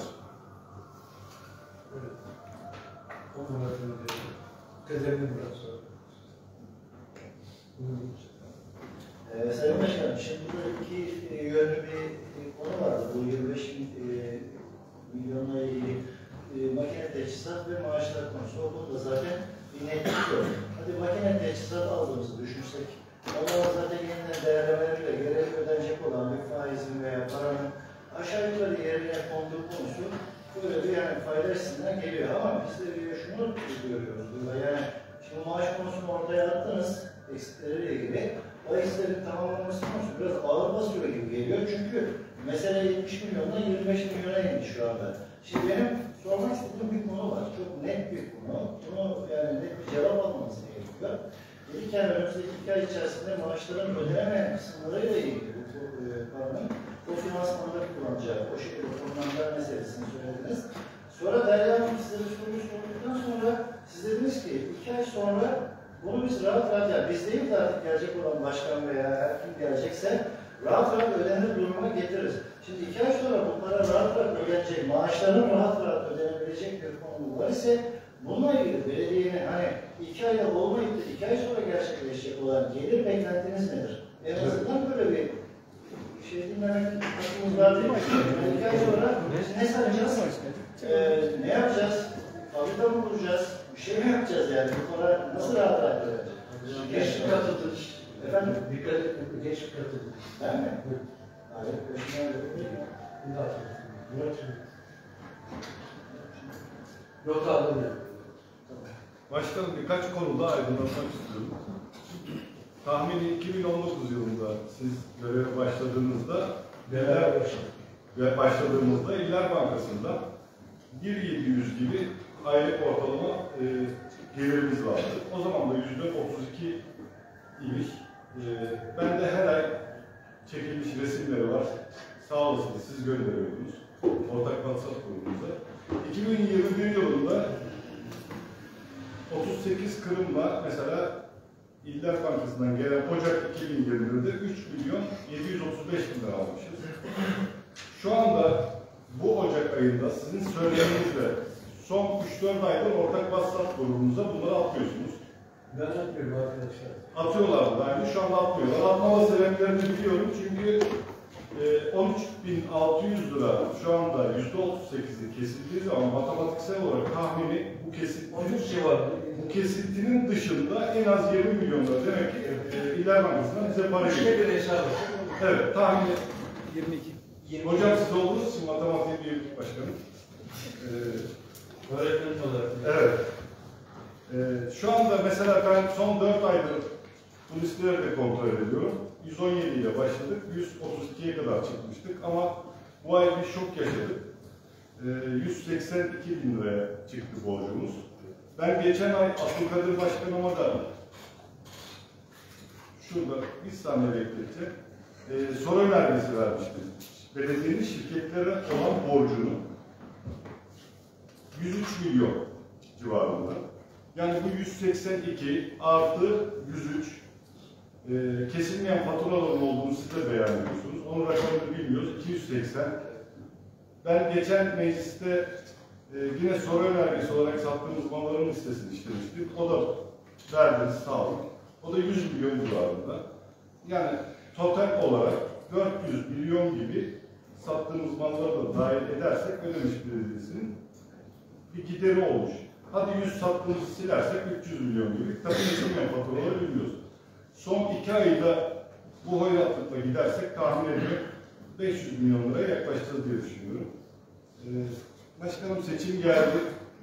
Tezemin biraz sonra. Ee, Sayın Başkanım, şimdi burada iki e, yönlü bir e, konu vardı. Bu yirmi beş e, milyonla ilgili e, makine teçhizat ve maaşlar konusu. O konuda zaten bir netlik yok. Hadi makine teçhizat aldığımızı düşünsek, onlara zaten yeniden değerlemeleriyle geri ödenecek olan bir faizin veya paranın aşağı yukarı yerine konduğu konusu böyle bir yani fayda açısından geliyor. Ama biz de şunu görüyoruz burada. Yani şimdi maaş konusunu ortaya attınız, eksikleriyle ilgili. O eksiklerin tamamlanması konusu biraz ağır basıyor gibi geliyor. Çünkü mesele yetmiş milyondan yirmi beş milyona indi şu anda. Şimdi benim sormak istediğim bir konu var. Çok net bir konu. Bunu yani net bir cevap almanız gerekiyor. Dedik yani önümüzdeki iki ay içerisinde maaşların ödenemeyen kısımlarıyla ilgili bu e, paranın o finansmanda kullanacağı, o şekilde kullanılacağı meselesini söylediniz. Sonra Derya Hanım size bir soru sorduktan sonra siz dediniz ki iki ay sonra bunu biz rahat rahat, yani biz değil de artık gelecek olan başkan veya her kim gelecekse rahat rahat ödenir duruma getiririz. Şimdi iki ay sonra bu para rahat rahat ödenecek, maaşların rahat rahat ödenebilecek bir konu var ise bununla ilgili belediyenin hani iki ayda olmayıp da iki ay sonra gerçekleşecek olan gelir beklentiniz nedir? En azından böyle bir şey dinlemek hakkımız var değil mi? Yani iki ay sonra ne saracağız? Ee, ne yapacağız? Fabrika mı kuracağız? Bir şey mi yapacağız yani? Bu para nasıl rahat rahat ödenecek? Geç katıldı. Efendim? Dikkat et, geç katıldı. Ben mi? Hayır, peşinden öyle. Not aldım ya. Başkanım birkaç konuda aydınlatmak istiyorum. Tahmini iki bin on dokuz yılında siz göreve başladığınızda neler ve başladığımızda İller Bankası'nda bin yedi yüz gibi aylık ortalama e, gelirimiz vardı. O zaman da yüzde otuz iki imiş. E, ben de her ay çekilmiş resimleri var. Sağ olasınız, siz gönderiyordunuz. Ortak WhatsApp grubumuza. iki bin yirmi bir yılında otuz sekiz kırımla mesela İller Bankası'ndan gelen Ocak iki bin yirmi birde üç milyon yedi yüz otuz beş bin lira almışız. Şu anda bu Ocak ayında sizin söyleminizle son üç dört aydır ortak WhatsApp grubumuza bunları atıyorsunuz. Ben atmıyorum arkadaşlar. Atıyorlar da yani şu anda atmıyorlar. Atmama sebeplerini biliyorum çünkü on üç bin altı yüz lira şu anda yüzde otuz sekizi kesildiği zaman matematiksel olarak tahmini bu kesintinin, bu kesintinin dışında en az yirmi milyon lira demek ki e, İller Bankası'ndan bize para geliyor. Evet, tahmini yirmi iki. Hocam siz olduğunuz için matematik bir başkanım. Ee, Öğretmen olarak. Evet. Ee, şu anda mesela ben son dört aydır bu listeleri de kontrol ediyorum. yüz on yedi ile başladık, yüz otuz ikiye kadar çıkmıştık ama bu ay bir şok yaşadık. Ee, yüz seksen iki bin liraya çıktı borcumuz. Ben geçen ay Abdülkadir Başkanıma da şurada bir saniye bekleteceğim. Ee, soru önergesi vermiştim. Belediyenin şirketlere olan borcunu yüz üç milyon civarında. Yani bu yüz seksen iki artı yüz üç e, kesilmeyen faturaların olduğunu siz de beyan ediyorsunuz. Onun rakamını bilmiyoruz. iki yüz seksen. Ben geçen mecliste e, yine soru önergesi olarak sattığımız malların listesini işlemiştim. O da verdiniz, sağ olun. O da yüz milyon civarında. Yani total olarak dört yüz milyon gibi sattığımız malları da dahil edersek Ödemiş Belediyesi'nin bir gideri olmuş. Hadi yüz sattığımızı silersek üç yüz milyon gibi. Tabii kesilmeyen faturaları bilmiyoruz. Son iki ayda bu hoyratlıkla gidersek tahmin ediyorum beş yüz milyon liraya yaklaşacağız diye düşünüyorum. Ee, başkanım seçim geldi.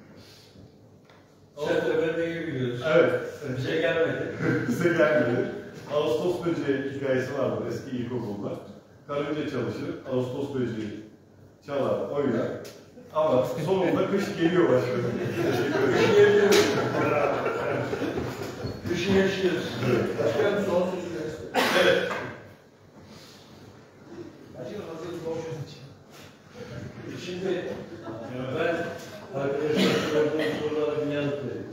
Sen de ben de iyi biliyorsun. Evet. Bize gelmedi. Bize gelmedi. Ağustos böceği hikayesi vardı eski ilkokulda. Karınca çalışır, Ağustos böceği çalar, oynar. Ama sonunda kış geliyor başkanım. Teşekkür ederim. Kışı yaşıyoruz. Başkanım son sözü. Evet. Başkanım hazır borçluk için. Şimdi ben arkadaşlar sorduğum sorulara bir yanıt vereyim.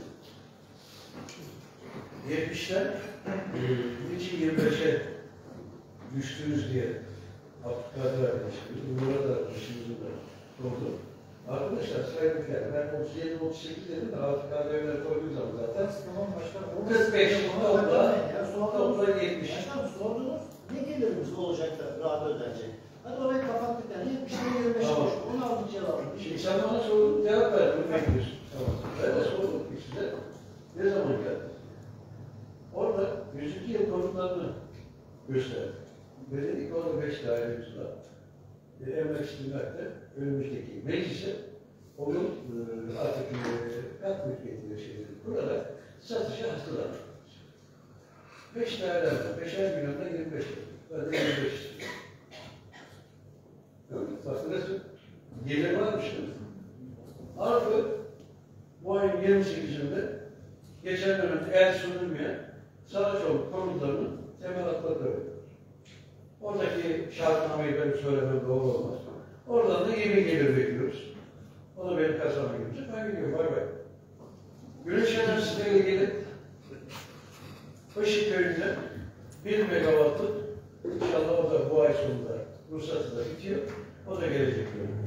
yetmişler niçin yirmi beşe düştünüz diye Abdülkadir arkadaşımız, bunlara da işimizin de sordu. Arkadaşlar saydıklar, ben otuz yedi otuz sekiz dedim de Abdülkadir'e koyduğum zaman zaten Tamam başkanım. kırk beş topla, topla yetmiş. Başkanım sordunuz. Ne gelirimiz olacak da rahat ödenecek? Hadi orayı kapattık yani. yetmişten yirmi beşe Tamam. boş. Onu aldık cevabını. Şimdi sen bana sorun, cevap ver, bunu bekliyorsun. Tamam. Ben de sordum ki size, ne zaman geldi? Orada yüzüncü yıl konutlarını gösterdi. Ve dedik ki orada beş dairemiz var. E, Emlak İstimlak'ta önümüzdeki meclise onun e, artık e, kat mülkiyetine şeyleri kurarak satışa hazırlanmış. Beş daire var. Beşer milyondan yirmi beş lira. Ben de yirmi beş istiyorum. Bak nasıl? Gelir varmış mı? Artı bu ayın yirmi sekizinde geçen dönem el sürülmeyen Saraçoğlu konutlarının temel atları veriyoruz. Oradaki şartnameyi benim söylemem doğru olmaz. Oradan da yeni gelir bekliyoruz. O da benim kasama gelecek. Ben gidiyorum. Bay bay. Güneş enerjisiyle ilgili Işık köyünde bir megawattlık inşallah o da bu ay sonunda ruhsatı da bitiyor. O da gelecek.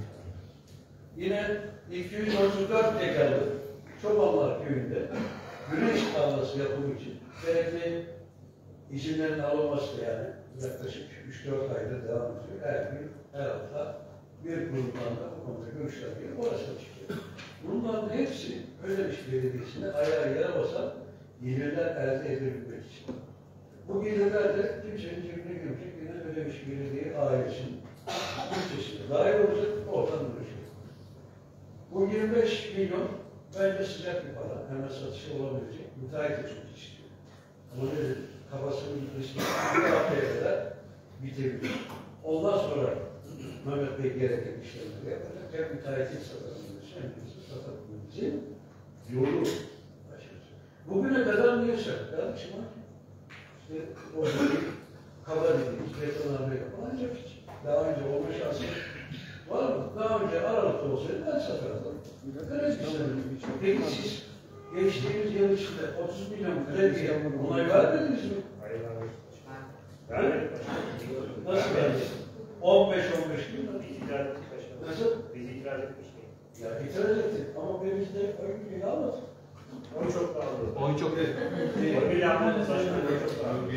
Yine iki yüz otuz dört dekarlı Çobanlar köyünde güneş tarlası yapımı için gerekli izinlerin alınması da yani yaklaşık üç dört aydır devam ediyor. Her gün, her hafta bir gruplarla bu konuda görüşler gelip orası çıkıyor. Bunların hepsi Ödemiş Belediyesi'ne ayağa yere basan gelirler elde edebilmek için. Bu gelirler de kimsenin cebine girmeyecek, yine Ödemiş Belediye ailesinin bütçesine dahil olacak, oradan olacak. Bu yirmi beş milyon bence sıcak bir para, hemen satışı olabilecek, müteahhit çok istiyor. Ama ne dedim, kafasının gitmesini bir haftaya kadar bitebilir. Ondan sonra Mehmet Bey gereken işlemleri yapacak, hem müteahhitin satabilmesi, hem bizim satabilmemizin yolu açacak. Bugüne kadar niye yaşadık? Kardeşim var. İşte oradaki kaba dediğimiz betonarme yapılan hiç. Daha önce olma şansı var mı? Daha önce Aralık'ta olsaydı ben satardım. Kredi istedim. Peki siz geçtiğimiz yıl içinde otuz milyon krediye onay vermediniz mi? Hayır, hayır. Nasıl verdiniz? on beş on beş gün. Biz itiraz ettik başkanım. Nasıl? Biz itiraz etmiştik. Ya itiraz ettik ama ben bizde öyle bir almadık. Oy çok pahalı. Oy çok Oy bile almadık başkanım. Oy çok pahalı.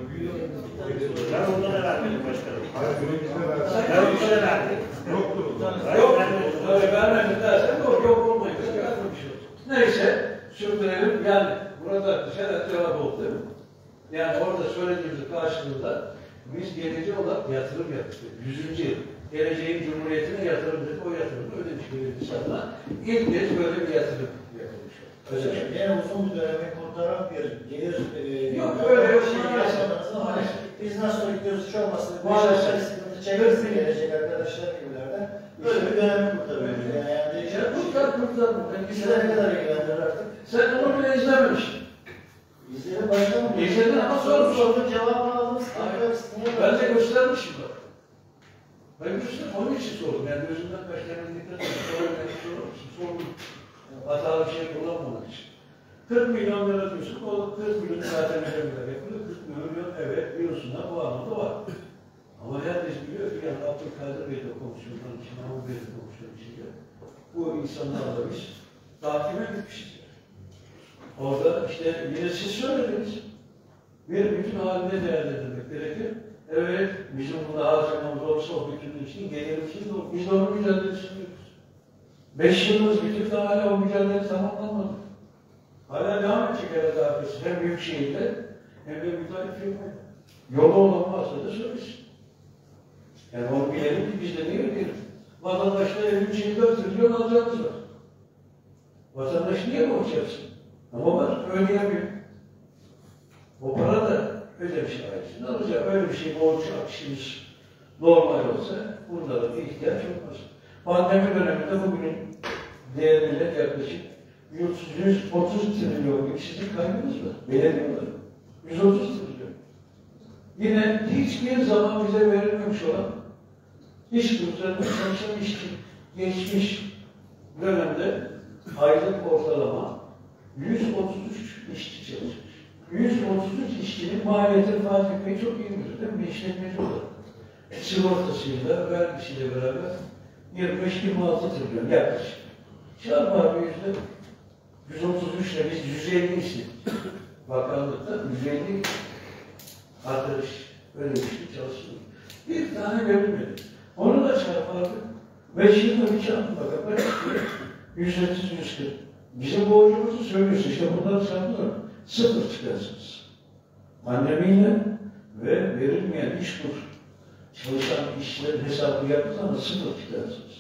Ben onda da vermedim başkanım. Ben onda da verdim. Yoktur. Yok, öyle vermedim dersen yok, yok olmayacak. Neyse, sürdürelim. Yani burada şeref cevap oldu değil mi? Yani orada söylediğimiz karşılığında biz geleceği olarak yatırım yaptık. Yüzüncü yıl. Geleceğin Cumhuriyeti'ne yatırım dedik. O yatırımı ödemiş Belediyesi adına. İlk kez böyle bir yatırım yapılmış. Öyle en uzun bir dönemi kurtaran bir gelir e, yok öyle yok. Şey yapmadığınızda hani biz nasıl gidiyoruz hiç olmasın. Bu Maalesef. işler sıkıntı çekmesin gelecek arkadaşlar gibilerden. Böyle bir dönemi kurtarıyoruz. Yani, yani değişen bir şey. Kurtar kurtar. Bizlere ne kadar ilgilendirir artık? Sen onu bile izlememişsin. İzledim başkanım. İzledin ama sor Sordum cevabını aldım. Ben de göstermişim bak. Ben gösterdim, onun için sordum. Yani gözümden kaçlarına dikkat edin. Sonra ben sordum. Sordum. Hatalı bir şey kullanmamak için. kırk milyon lira diyorsun, o kırk milyon zaten ödemler yapılıyor. kırk milyon evet diyorsun da bu anlamda var. Ama herkes biliyor ki yani Abdülkadir Bey de komisyondan için, Mahmut Bey de komisyondan için bu insanlarla biz takip etmişiz. Orada işte yine siz söylediniz. Bir bütün halinde değerlendirmek gerekir. Evet, bizim burada harcamamız olursa o bütünün için gelirimizin de biz de onun mücadelesini yapıyoruz. Beş yılımız bitirdi hala o mücadele tamamlanmadı. Hala devam edecek herhalde arkası. Hem büyük şehirde hem de müteahhit firmayla. Yolu olan varsa da söylesin. Yani onu bilelim ki biz de niye ödeyelim? Vatandaşta elli üç elli dört trilyon alacağımız var. Vatandaş niye borç yapsın? Ama var, ödeyemiyor. O para da ödemiş ailesini alacak. Öyle bir şey borç akışımız normal olsa burada da bir ihtiyaç olmaz. Pandemi döneminde bugünün değeriyle yaklaşık yüz otuz trilyon işsizlik kaybımız var. Belediye olarak. yüz otuz trilyon. Yine hiçbir zaman bize verilmemiş olan iş kurtarında çalışan işçi geçmiş dönemde aylık ortalama yüz otuz üç işçi çalışmış. yüz otuz üç işçinin maliyetini Fatih Bey çok iyi bilir, değil mi? Bir işletmeci olarak. Sigortasıyla, vergisiyle beraber yirmi beş yirmi altı trilyon yaklaşık. Çarpı abi yüzde yüz otuz üçle biz yüz elli istedik. Bakanlıkta yüz elli arkadaş öyle bir şey çalıştırdı. Bir tane verilmedi. Onu da çarpardı. beş yılda bir çarpı bakalım. yüz otuz yüz kırk. Bizim borcumuzu söylüyorsun. İşte bunları çarpıyor. Sıfır çıkarsınız. Pandemiyle ve verilmeyen iş kur çalışan işçilerin hesabı yaptığınız zaman sıfır çıkarsınız.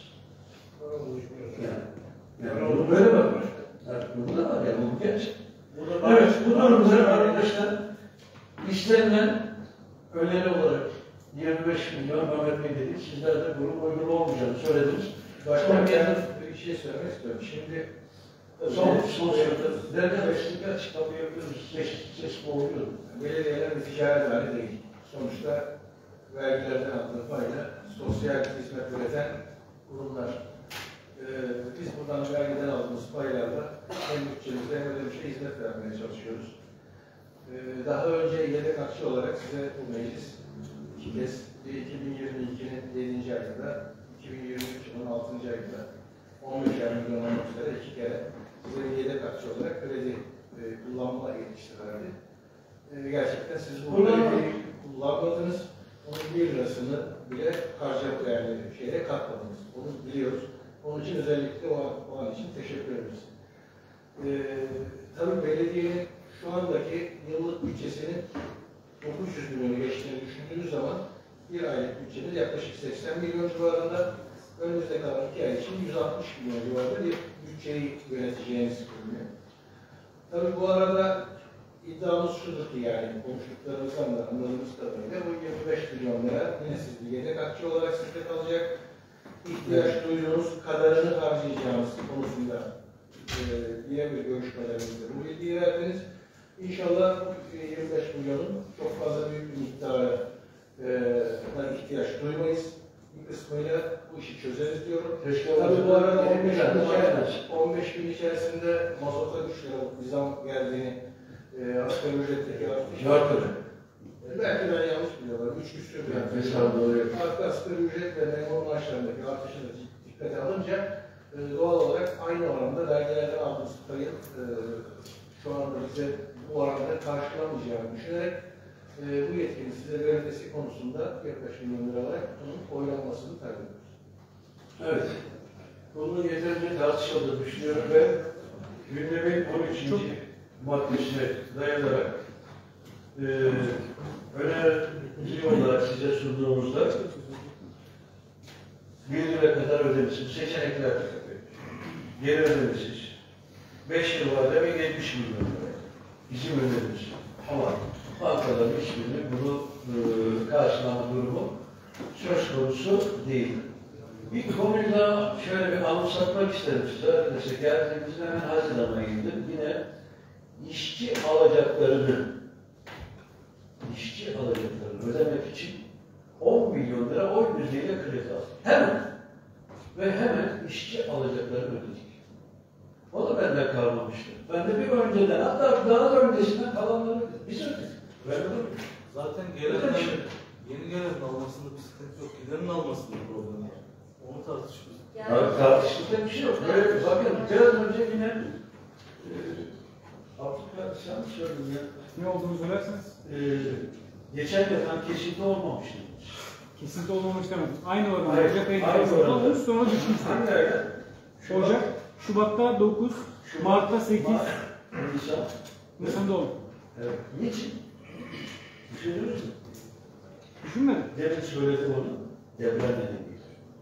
Yani, yani bunu böyle bakmış. Yani, bu da var yani bu gerçek. Evet, bu durumda arkadaşlar istenilen öneri olarak yirmi beş milyon Mehmet Bey dedi. Sizler de bunun uygun olmayacağını söylediniz. Başka bir şey söylemek istiyorum. Şimdi son son sözde derken beşlik açıklama yapıyoruz. Ses, ses boğuluyor. Belediyeler bir ticaret hali değil. Sonuçta vergilerden aldığı payla sosyal hizmet üreten kurumlar. Ee, biz buradan vergiden aldığımız paylarla hem bütçemizde hem öyle bir şey hizmet vermeye çalışıyoruz. Ee, daha önce yedek akçe olarak size bu meclis iki kez iki bin yirmi ikinin yedinci ayında, iki bin yirmi üç yılının altıncı ayında on beş milyon olmak üzere iki kere size bir yedek akçe olarak kredi e, kullanma yetişti verdi. E, gerçekten siz bu krediyi kullanmadınız. Onun bir lirasını bile harcayıp yani şeyle katmadınız. Onu biliyoruz. Onun için özellikle o, o an için teşekkür ederiz. E, tabii belediyenin şu andaki yıllık bütçesinin dokuz yüz milyonu geçtiğini düşündüğünüz zaman bir aylık bütçemiz yaklaşık seksen milyon civarında. Önümüzde kalan iki ay için yüz altmış milyon civarında bir bütçeyi yöneteceğiniz görünüyor. Tabii bu arada iddiamız şudur ki yani konuştuklarımızdan da anladığımız kadarıyla bu yirmi beş milyon lira yine siz bir yedek akçe olarak sizde kalacak. İhtiyaç duyduğunuz kadarını harcayacağınız konusunda e, diğer bir görüşmelerimizde bu bilgiyi verdiniz. İnşallah bu yirmi beş milyonun çok fazla büyük bir miktara e, ihtiyaç duymayız. Bir kısmıyla bu işi çözeriz diyorum. Tabii bu arada on beş gün içerisinde mazota üç lira bir zam geldiğini e, asgari ücretteki artış. E, belki ben yanlış biliyorum. Üç küsür yani. Artık asgari ücret ve memur maaşlarındaki artışını dikkate alınca e, doğal olarak aynı oranda vergilerden aldığımız payın e, şu anda bize bu oranda karşılamayacağını düşünerek e, bu yetkinin size verilmesi konusunda yaklaşık milyon lira olarak bunun oylanmasını talep ediyoruz. Evet. Bunun yeterince tartışıldığını düşünüyorum ve gündemin on üçüncü maddesine dayanarak e, öneri olarak size sunduğumuzda bir lira kadar ödemesi, seçenekler geri ödemesiz. beş yıl vade ve yetmiş milyon lira. Bizim önerimiz. Ama bankaların hiçbirinin bunu e, karşılama durumu söz konusu değil. Bir konuyu da şöyle bir anımsatmak isterim size. Arkadaşlar geldiğimizde hemen Haziran ayında yine işçi alacaklarını işçi alacaklarını ödemek için on milyon lira oy birliğiyle kredi aldı. Hemen ve hemen işçi alacaklarını ödeyecek. O da benden kalmamıştı. Ben de bir önceden, hatta daha da öncesinden kalanları biz ödedik. Ben ödedim. Zaten gelenler, yeni gelenin almasında bir sıkıntı yok. Gidenin almasında problem var. Onu tartışıyoruz. Yani tartıştıkta bir şey yok. Böyle bakın, biraz önce yine e, Abdülkadir sen söyledin ya. Ne olduğunu söylerseniz. E, geçen defa kesinti olmamıştı. Kesinti olmamış demedim. Aynı oranda. Hayır, Ocak ayında aynı kesinti oranda. olmuş, sonra düşmüş. Hangi ayda? Şubat. Ocak, Şubat'ta dokuz, Şubat, Mart'ta sekiz, Mart, Nisan. Nisan'da on. Evet. Niçin? Düşündünüz mü? Düşünmedim. Demin söyledim onu. Deprem nedeniyle.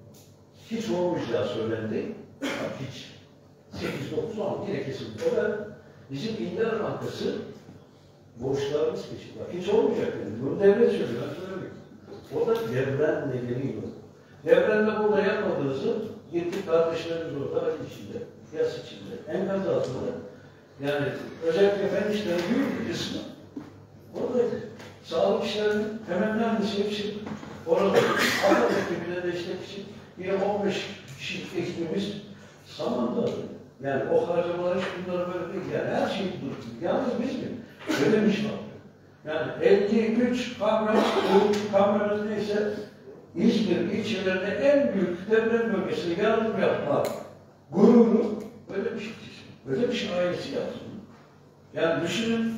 Hiç olmayacağı söylendi. Hiç. sekiz, dokuz, on yine kesildi. O da bizim İller Bankası borçlarımız kesildi. Hiç olmayacak dedi. Bunu devlet söylüyor. Ben söylemiyorum. O da deprem nedeniyle. Depremde burada yapmadığınızı gittik kardeşlerimiz orada acı içinde, yas içinde, enkaz altında. Yani özellikle fen işlerin büyük bir kısmı oradaydı. Sağlık işlerinin hemen neredeyse hepsi orada. Atatürk dibine destek için yine on beş kişilik ekibimiz Samandağ'da. Yani o harcamalar hiç bunları böyle değil. Yani her şey durdu. Yalnız biz mi? Ödemiş var. Yani elli üç kamyon, kamyonun neyse İzmir ilçelerinde en büyük deprem bölgesine yardım yapma gururu böyle bir şey. Böyle bir şey ailesi yapsın. Yani düşünün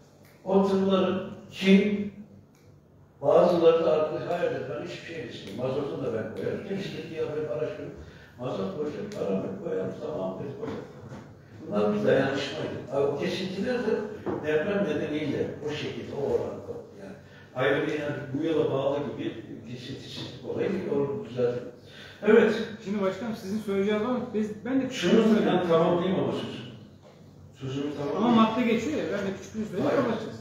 o tırların kim bazıları da artık hayır ben hiçbir şey isteyeyim. Mazotu da ben koyarım. Ne istediği ya ben para şöyle. Mazot koyacak, para mı koyarım? Tamam dedi koyarım. Bunlar bir dayanışmaydı. O kesintiler de deprem nedeniyle o şekilde, o oranda. Yani ayrı bir yani bu yola bağlı gibi kesintisizlik olayı onu düzeltelim. Evet. Şimdi başkanım sizin söyleyeceğiniz ama biz, ben de küçük Şunu bir ben tamamlayayım ama sözü. Sözümü tamamlayayım. Ama madde geçiyor ya, ben de küçük bir söyleyeyim, kapatacağız.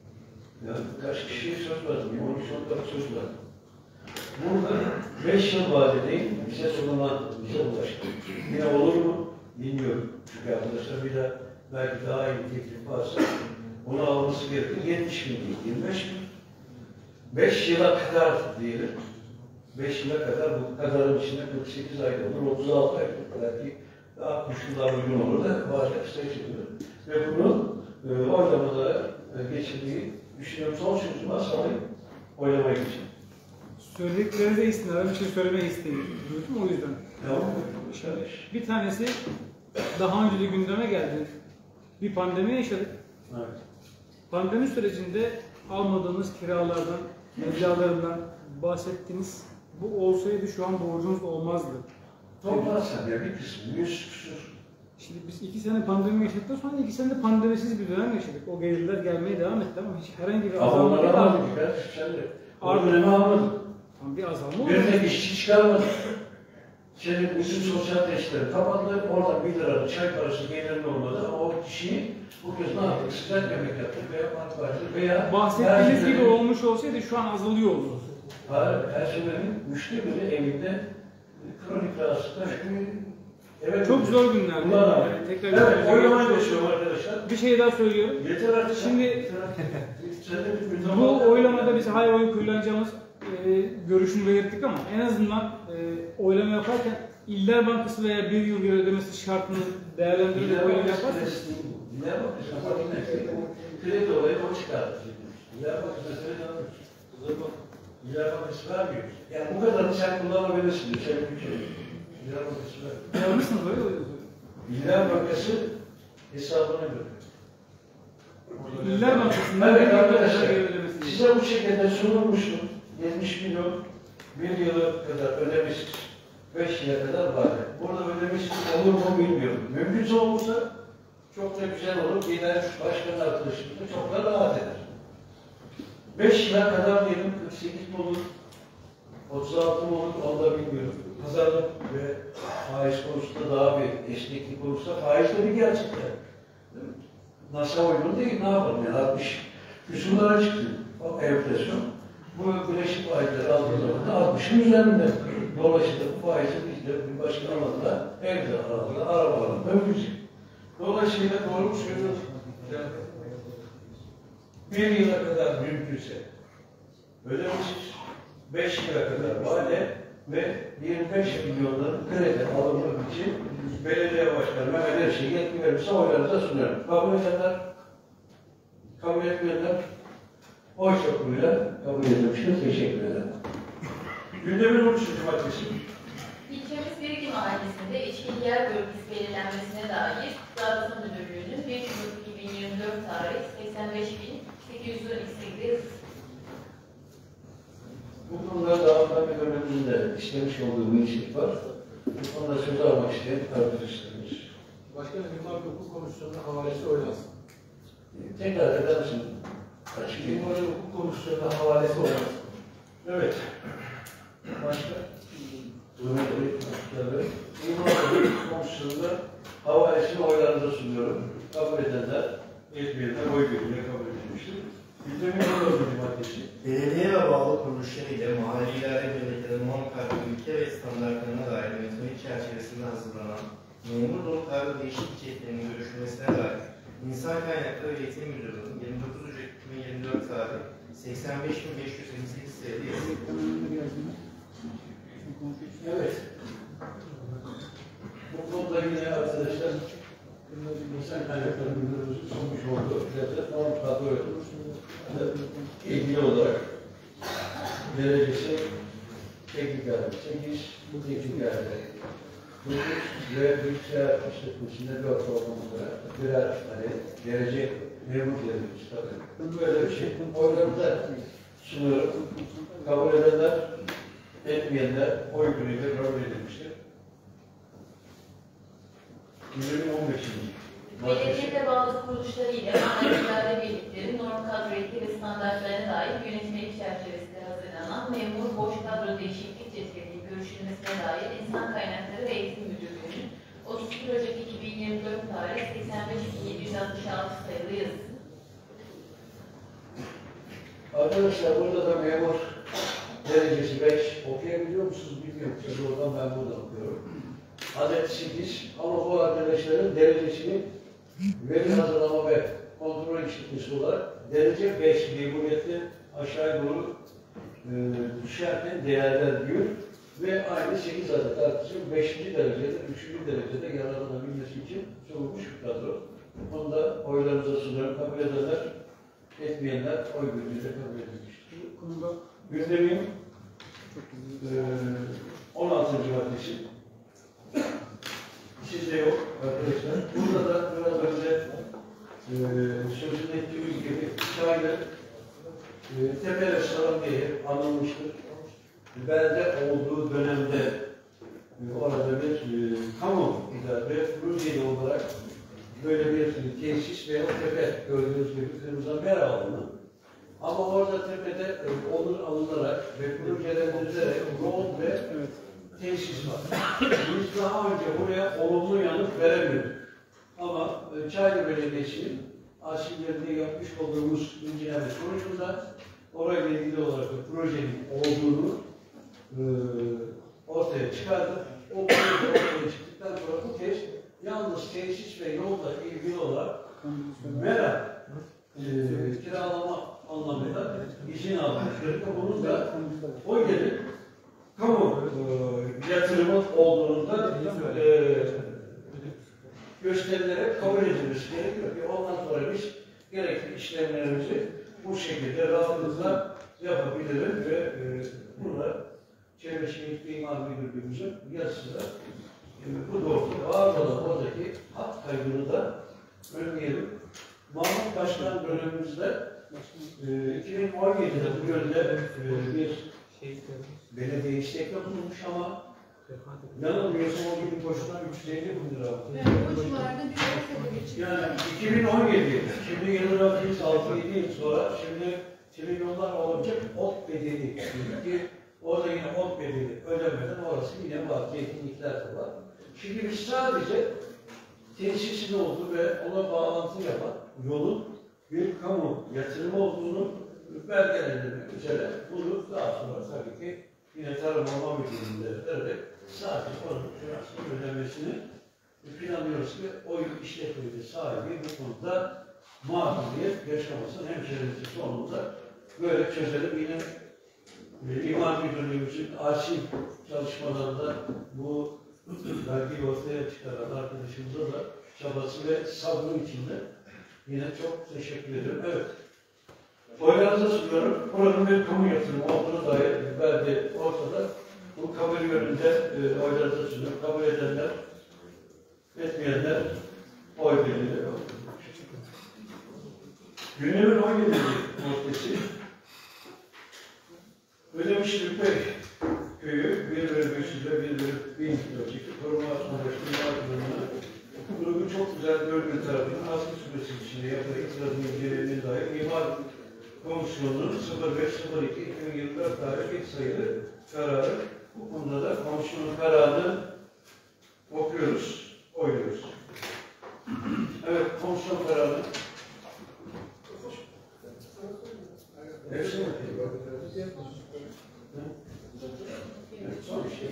Ya kaç kişiye söz verdim, on üç on dört söz verdim. Burada beş yıl vadedeyim, bize sunulan, bize ulaştı. Yine olur mu? Bilmiyorum. Çünkü arkadaşlar bir de belki daha iyi bir teklif varsa onu alması gerekir. yetmiş bin değil, yirmi beş bin. beş yıla kadar diyelim. beş yıla kadar bu kadarın içinde kırk sekiz ay olur, otuz altı ay olur. Belki daha koşullar uygun olur da varlık seçiliyor. Ve bunu e, oylamada e, geçirdiği düşünüyorum. Son sözümü asalayım, oylamaya geçeyim. Söylediklerinize istinaden bir şey söylemeye istedim. Duydum o yüzden. Tamam. Bir tanesi daha önce de gündeme geldi. Bir pandemi yaşadık. Evet. Pandemi sürecinde almadığınız kiralardan, mevcalarından bahsettiniz. Bu olsaydı şu an borcunuz olmazdı. Toplarsan ya bir kısmı, yüz küsur. Şimdi biz iki sene pandemi yaşadıktan sonra iki sene de pandemisiz bir dönem yaşadık. O gelirler gelmeye devam etti ama hiç herhangi bir azalma Onları değil. almadık ya, sen de. O dönemi almadık. Tam bir azalma oldu. Bir tek işçi çıkarmadık. Senin bütün sosyal testleri kapattı, oradan bir lira çay parası gelirin olmadı ama o kişiyi bu kez ne yaptık? Sıcak yemek yaptık veya park parçası veya... Bahsettiğiniz gibi olmuş olsaydı şu an azalıyor oldu. Hayır, personelin üçte biri evinde kronik rahatsızlıkla evet, çok zor günler. Yani tekrar evet, oylamaya geçiyorum arkadaşlar. Bir şey daha söylüyorum. Yeter artık. Şimdi bu oylamada biz hayır oy kullanacağımız e, görüşünü belirttik ama en azından e, oylama yaparken İller Bankası veya bir yıl geri ödemesi şartını değerlendirerek oylama yaparsanız. İller Bankası kredi olayı o çıkardı. İller Bankası kredi almıyor. İller Bankası vermiyor. Yani bu kadarını sen kullanabilirsin diyor. Sen bir şey. İller Bankası vermiyor. Yanlışsınız öyle oluyor. İller Bankası hesabına göre. İller Bankası'nın evet arkadaşlar, size bu şekilde sunulmuştu. yetmiş milyon bir yıla kadar ödemesiz, beş yıla kadar var. Burada ödemesiz olur mu bilmiyorum. Mümkünse olursa çok da güzel olur. Gider başkan arkadaşımız da çok da rahat eder. beş yıla kadar diyelim kırk sekiz mi olur, otuz altı mı olur onu da bilmiyorum. Pazarlık ve faiz konusunda daha bir esneklik olursa faiz de bir gerçekten. NASA uygun değil, ne yapalım yani altmış küsurlara çıktı o enflasyon. Bu bileşik faizleri aldığı zaman da altmışın üzerinde. Dolayısıyla bu faizi biz de bir başka alanda, evde alanda, arabalarında ödeyecek. Dolayısıyla doğru mu söylüyoruz? Bir yıla kadar mümkünse ödemesiz, beş yıla kadar vade, ve yirmi beş milyonların kredi alınmak için belediye başkanı Mehmet Erşek'e yetki verirse oylarınıza sunuyorum. Kabul edenler, kabul etmeyenler oy çokluğuyla kabul edilmiştir. Teşekkür ederim. Gündemin on üçüncü maddesi. İlçemiz Birgi Mahallesi'nde içkili yer bölgesi belirlenmesine dair Zabıta Müdürlüğü'nün bir Şubat iki bin yirmi dört tarih seksen beş bin sekiz yüz on iki sayılı Bu konuda dağıtma bir bölümünde işlemiş olduğu bir işlik var. Bu konuda söz almak isteyen arkadaşlarımız. Başkanım, Mimar Hukuk Komisyonu'na havalesi oylansın. Tekrar eder misin? Açık değil. Mimar Hukuk Komisyonu'na havalesi oylansın. Evet. Başka? Mimar Hukuk Komisyonu'na havalesini oylarınıza sunuyorum. Kabul edenler, etmeyenler oy birliğiyle kabul edilmiştir. Gündemin on dördüncü maddesi. Belediye ve bağlı kuruluşları ile mahalli idare birlikleri muhakkak ülke ve standartlarına dair metodik çerçevesinde hazırlanan memur doluklarda değişik içeriklerinin görüşülmesine dair İnsan Kaynakları ve Eğitim Müdürlüğü'nün yirmi dokuz Ocak iki bin yirmi dört tarih seksen beş bin beş yüz elli sekiz sayılı yazılı. Evet. Bu konuda yine arkadaşlar İnsan Kaynakları Müdürlüğü'nün sunmuş olduğu fiyatı norm kadro ilgili olarak derecesi teknik yardım sekiz, bu teknik yardım dokuz ve bilgisayar işletmesinde dört ortamında birer hani derece memur dereceğiz tabii. Böyle bir şey. Oylarında sunuyorum. Kabul edenler, etmeyenler oy birliğiyle kabul edilmiştir. yirmi on beşinci Belediye ve bağlı kuruluşları ile mahalli idare birlikleri norm kadro eti ve standartlarına dair yönetmelik çerçevesinde hazırlanan memur boş kadro değişiklik cetveli görüşülmesine dair İnsan Kaynakları ve Eğitim Müdürlüğü'nün otuz bir Ocak iki bin yirmi dört tarih seksen beş bin yedi yüz altmış altı sayılı yazısı. Arkadaşlar burada da memur derecesi beş okuyabiliyor musunuz bilmiyorum. Çünkü oradan ben buradan okuyorum. Adet sekiz ama bu arkadaşların derecesini veri hazırlama ve kontrol işletmesi olarak derece beş memuriyette aşağı doğru e, düşerken değerler diyor ve aynı sekiz adet artışın beşinci derecede, üçüncü derecede yararlanabilmesi için sorulmuş bir kadro. Onu da oylarınıza sunuyorum. Kabul edenler, etmeyenler oy birliğiyle kabul edilmiştir. Gündemin e, on altıncı maddesi. Sizde yok arkadaşlar. Burada da biraz önce e, sözünü ettiğimiz gibi Çaylı e, Tepe Restoran diye anılmıştır. Belde olduğu dönemde e, orada bir e, kamu idare projeli olarak böyle bir tesis ve o tepe gördüğünüz gibi kırmızı mer alanı. Ama orada tepede e, olur alınarak ve projelendirilerek yol ve evet. tesis var. Biz daha önce buraya olumlu yanıt veremiyorduk. Ama e, Çaylı Belediyesi'nin arşivlerinde yapmış olduğumuz inceleme sonucunda orayla ilgili olarak projenin olduğunu e, ortaya çıkardık. O proje ortaya çıktıktan sonra bu kez yalnız tesis ve yolla ilgili olarak mera e, kiralama anlamında izin almıştır. Bunun da o gelip kamu e, yatırımı olduğunu da e, gösterilerek kabul edilmesi gerekiyor ki ondan sonra biz gerekli işlemlerimizi bu şekilde rahatlıkla yapabiliriz ve e, burada Çevre Şehit İmar Müdürlüğümüzün yazısında e, bu doğrultuda var olan oradaki hak kaybını da önleyelim. Mahmut Başkan dönemimizde e, iki bin on yedide bu yönde e, bir belediye istek yapılmış ama yanılmıyorsam o gün boşuna üç yüz elli bin lira. Yani iki bin on yedi, şimdi yılın altı yedi yıl sonra şimdi trilyonlar olacak ot bedeli. Ki orada yine ot bedeli ödemeden orası yine var, zeytinlikler de var. Şimdi biz sadece tesisin olduğu ve ona bağlantı yapan yolun bir kamu yatırımı olduğunu belgelendirmek üzere bunu daha sonra tabii ki yine Tarım Orman Müdürlüğü'nde vererek sadece onun finansal ödemesini planlıyoruz ki o işletmeci sahibi bu konuda mağduriyet yaşamasın, hemşehrisi sonunda böyle çözelim. Yine e, İmar Müdürlüğümüzün arşiv çalışmalarında bu belgeyi ortaya çıkaran arkadaşımıza da çabası ve sabrı içinde yine çok teşekkür ediyorum. Evet. Oylarınıza sunuyorum. Buranın bir kamu yatırımı olduğuna dair belge ortada. Bu kabul yönünde e, oylarınıza sunuyorum. Kabul edenler, etmeyenler oy birliğiyle kabul edilir. Günümün on yedinci maddesi Ödemiş Lübey Köyü bir bölü beş yüz ve bir bölü bin ölçekli koruma amaçlı imar kurumuna grubun çok güzel görgü tarafının asıl süresi içinde yaparak sırasını incelemeye dair imar komisyonunun sıfır beş sıfır iki iki bin yirmi dört tarih ilk sayılı kararı. Bu konuda da komisyonun kararını okuyoruz, oynuyoruz. Evet, komisyon kararı. Hepsi mi? Evet, son bir şey.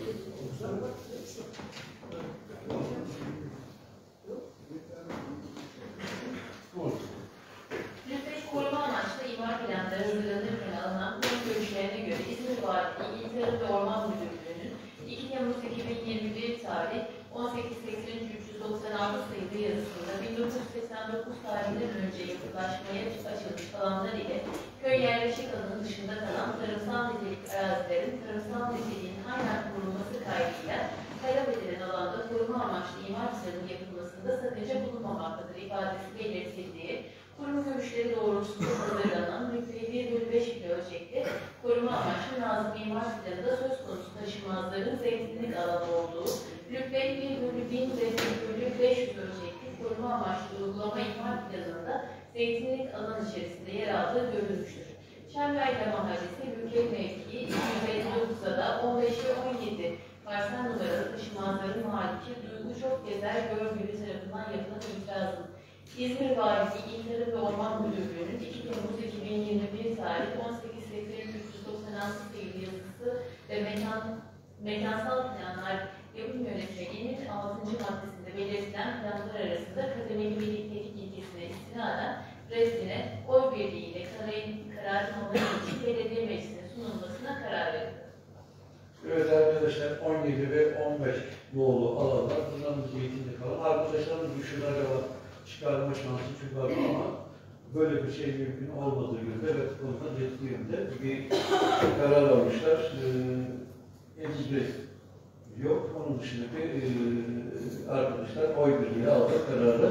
Lütfen koruma amaçlı imar planları hazırlanırken alınan kurum görüşlerine göre İzmir Valiliği İl Tarım ve Orman Müdürlüğü'nün iki Temmuz iki bin yirmi bir tarih on sekiz seksen üç üç yüz doksan altı sayılı yazısında bin dokuz yüz seksen dokuz tarihinden önce yapılaşmaya açılmış alanlar ile köy yerleşik alanının dışında kalan tarımsal nitelik arazilerin tarımsal niteliğin halen korunması kaydıyla talep edilen alanda koruma amaçlı imar planının yapılmasında sakınca bulunmamaktadır ifadesi belirtildiği, kurum görüşleri doğrultusunda hazırlanan nükleyi bir bölü beş kilo ölçekli koruma amaçlı nazım imar planında söz konusu taşınmazların zeytinlik alanı olduğu, nükleyi bir bölü bin ve bir bölü beş yüz ölçekli koruma amaçlı uygulama imar planında zeytinlik alan içerisinde yer aldığı görülmüştür. Çemberli Mahallesi Büyükşehir Mevkii iki yüz elli dokuzda da on beş ve on yedi parsel numaralı taşınmazların maliki Duygu Çok Gezer Görgülü tarafından yapılan itirazın İzmir Valiliği İl Tarım ve Orman Müdürlüğü'nün iki Temmuz iki bin yirmi bir tarih on sekiz seksen üç üç yüz doksan altı sayılı yazısı ve mekan, mekansal planlar yapım yönetmeliğinin altıncı maddesinde belirtilen planlar arasında kademeli birliktelik ilkesine istinaden reddine oy birliğiyle kararın onayı için belediye meclisine sunulmasına karar verildi. Evet arkadaşlar, on yedi ve on beş nolu alanlar, bunların zeytinde kalan. Arkadaşlarımız düşünler var, çıkarma şansı çok var ama böyle bir şey mümkün olmadığı yönde ve konuda ciddi yönde bir karar almışlar. Ee, Elizabeth yok, onun dışındaki e, arkadaşlar oy birliği aldı kararı.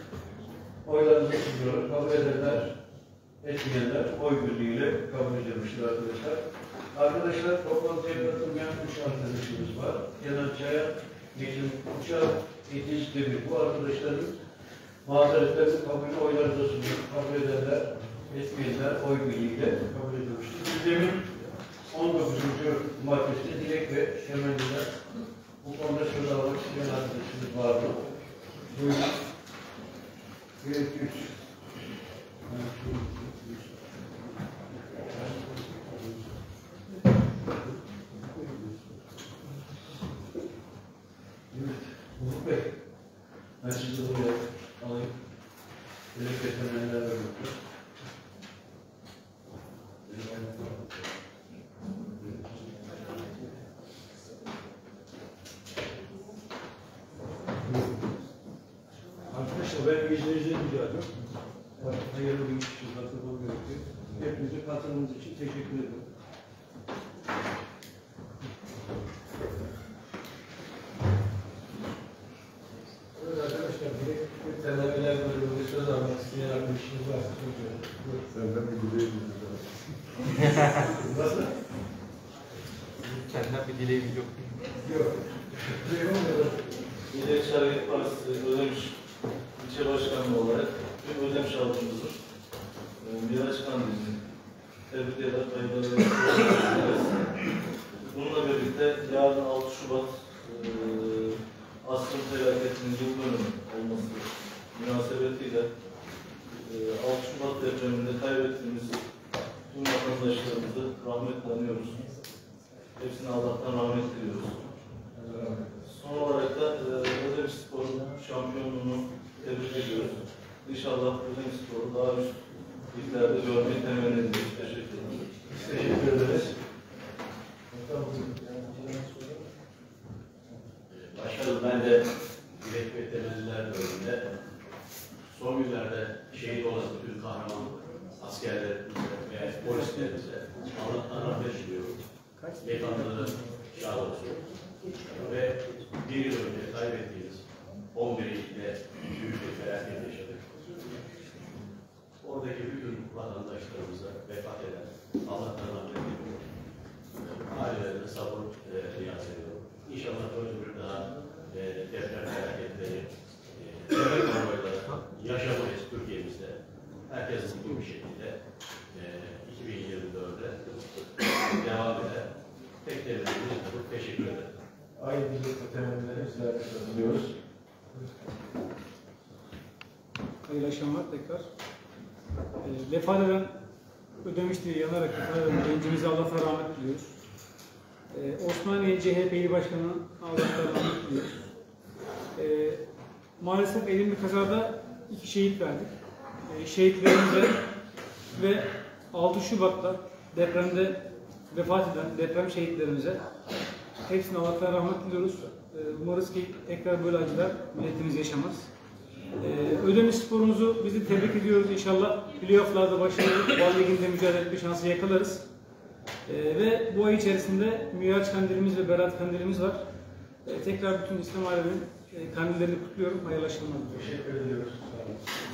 Oylarınızı sunuyoruz, kabul edenler, etmeyenler oy birliğiyle kabul edilmiştir arkadaşlar. Arkadaşlar toplantıya katılmayan üç arkadaşımız var. Kenan Çaya, Necim Uçak, İdris Demir. Bu arkadaşların mazeretlerini kabul oylarında sunuyor. Kabul edenler, etmeyenler oy birliğiyle kabul edilmiştir. Gündemin on dokuzuncu maddesi dilek ve temenniler. Bu konuda söz almak isteyen arkadaşımız vardı. Buyurun. Bir, iki, üç. Evet, Ufuk Bey, ben sizi buraya alayım. Dilek ve temenniler vermek. Arkadaşlar ben izninizle rica ediyorum. Hayırlı bir iş için katılmam gerekiyor. Hepinize katılımınız için teşekkür ederim. Evet arkadaşlar, bir temenniler bölümünde söz almak isteyen arkadaşımız var. Senden bir dileğim Nasıl? Kendinden bir dileğimiz yok. Yok. Milliyetçi Hareket Partisi Ödemiş İlçe Başkanlığı olarak bir Ödemiş halkımızın Miraç Kandili'ni tebrik eder, hayırlı ederiz. Bununla birlikte yarın altı Şubat e, asrın felaketinin yıl dönümü olması münasebetiyle e, altı Şubat depreminde kaybettiğimiz tüm vatandaşlarımızı rahmetle anıyoruz. Hepsine Allah'tan rahmet diliyoruz. Son olarak da e, Ödemiş Spor'un şampiyonluğunu tebrik ediyoruz. İnşallah Ödemiş Spor'u daha üst liglerde görmeyi temenni ediyoruz. Teşekkür ederim. Teşekkür ederiz. mekanları şah olsun. Ve bir yıl önce kaybettiğimiz on bir ilde büyük bir felaket yaşadık. Oradaki bütün vatandaşlarımıza vefat eden Allah'tan rahmet diliyorum. Ailelerine sabır e, niyaz ediyorum. İnşallah böyle bir daha e, deprem felaketleri, devlet konvoyları yaşamayız Türkiye'mizde. Herkes mutlu bir şekilde e, iki bin yirmi dört'e devam eder. Tek devletimiz bu. Teşekkür ederim. Aynı dilekle temennilerimizi sunuyoruz. Hayırlı akşamlar tekrar. E, vefat eden, ödemişti yanarak vefat eden gencimize Allah'tan rahmet diliyoruz. E, Osmaniye C H P İl Başkanı Allah'tan rahmet diliyoruz. E, maalesef elim bir kazada iki şehit verdik. E, şehitlerimize ve altı Şubat'ta depremde vefat eden deprem şehitlerimize hepsine Allah'tan rahmet diliyoruz. E, umarız ki tekrar böyle acılar milletimiz yaşamaz. Ee, Ödemiş sporumuzu bizi tebrik ediyoruz. İnşallah playoff'larda başarılı Bal Ligi'nde mücadele etme şansı yakalarız. Ee, ve bu ay içerisinde Miraç Kandilimiz ve Berat Kandilimiz var. Ee, tekrar bütün İslam aleminin e, kandillerini kutluyorum. Hayırlı akşamlar. Teşekkür ediyoruz.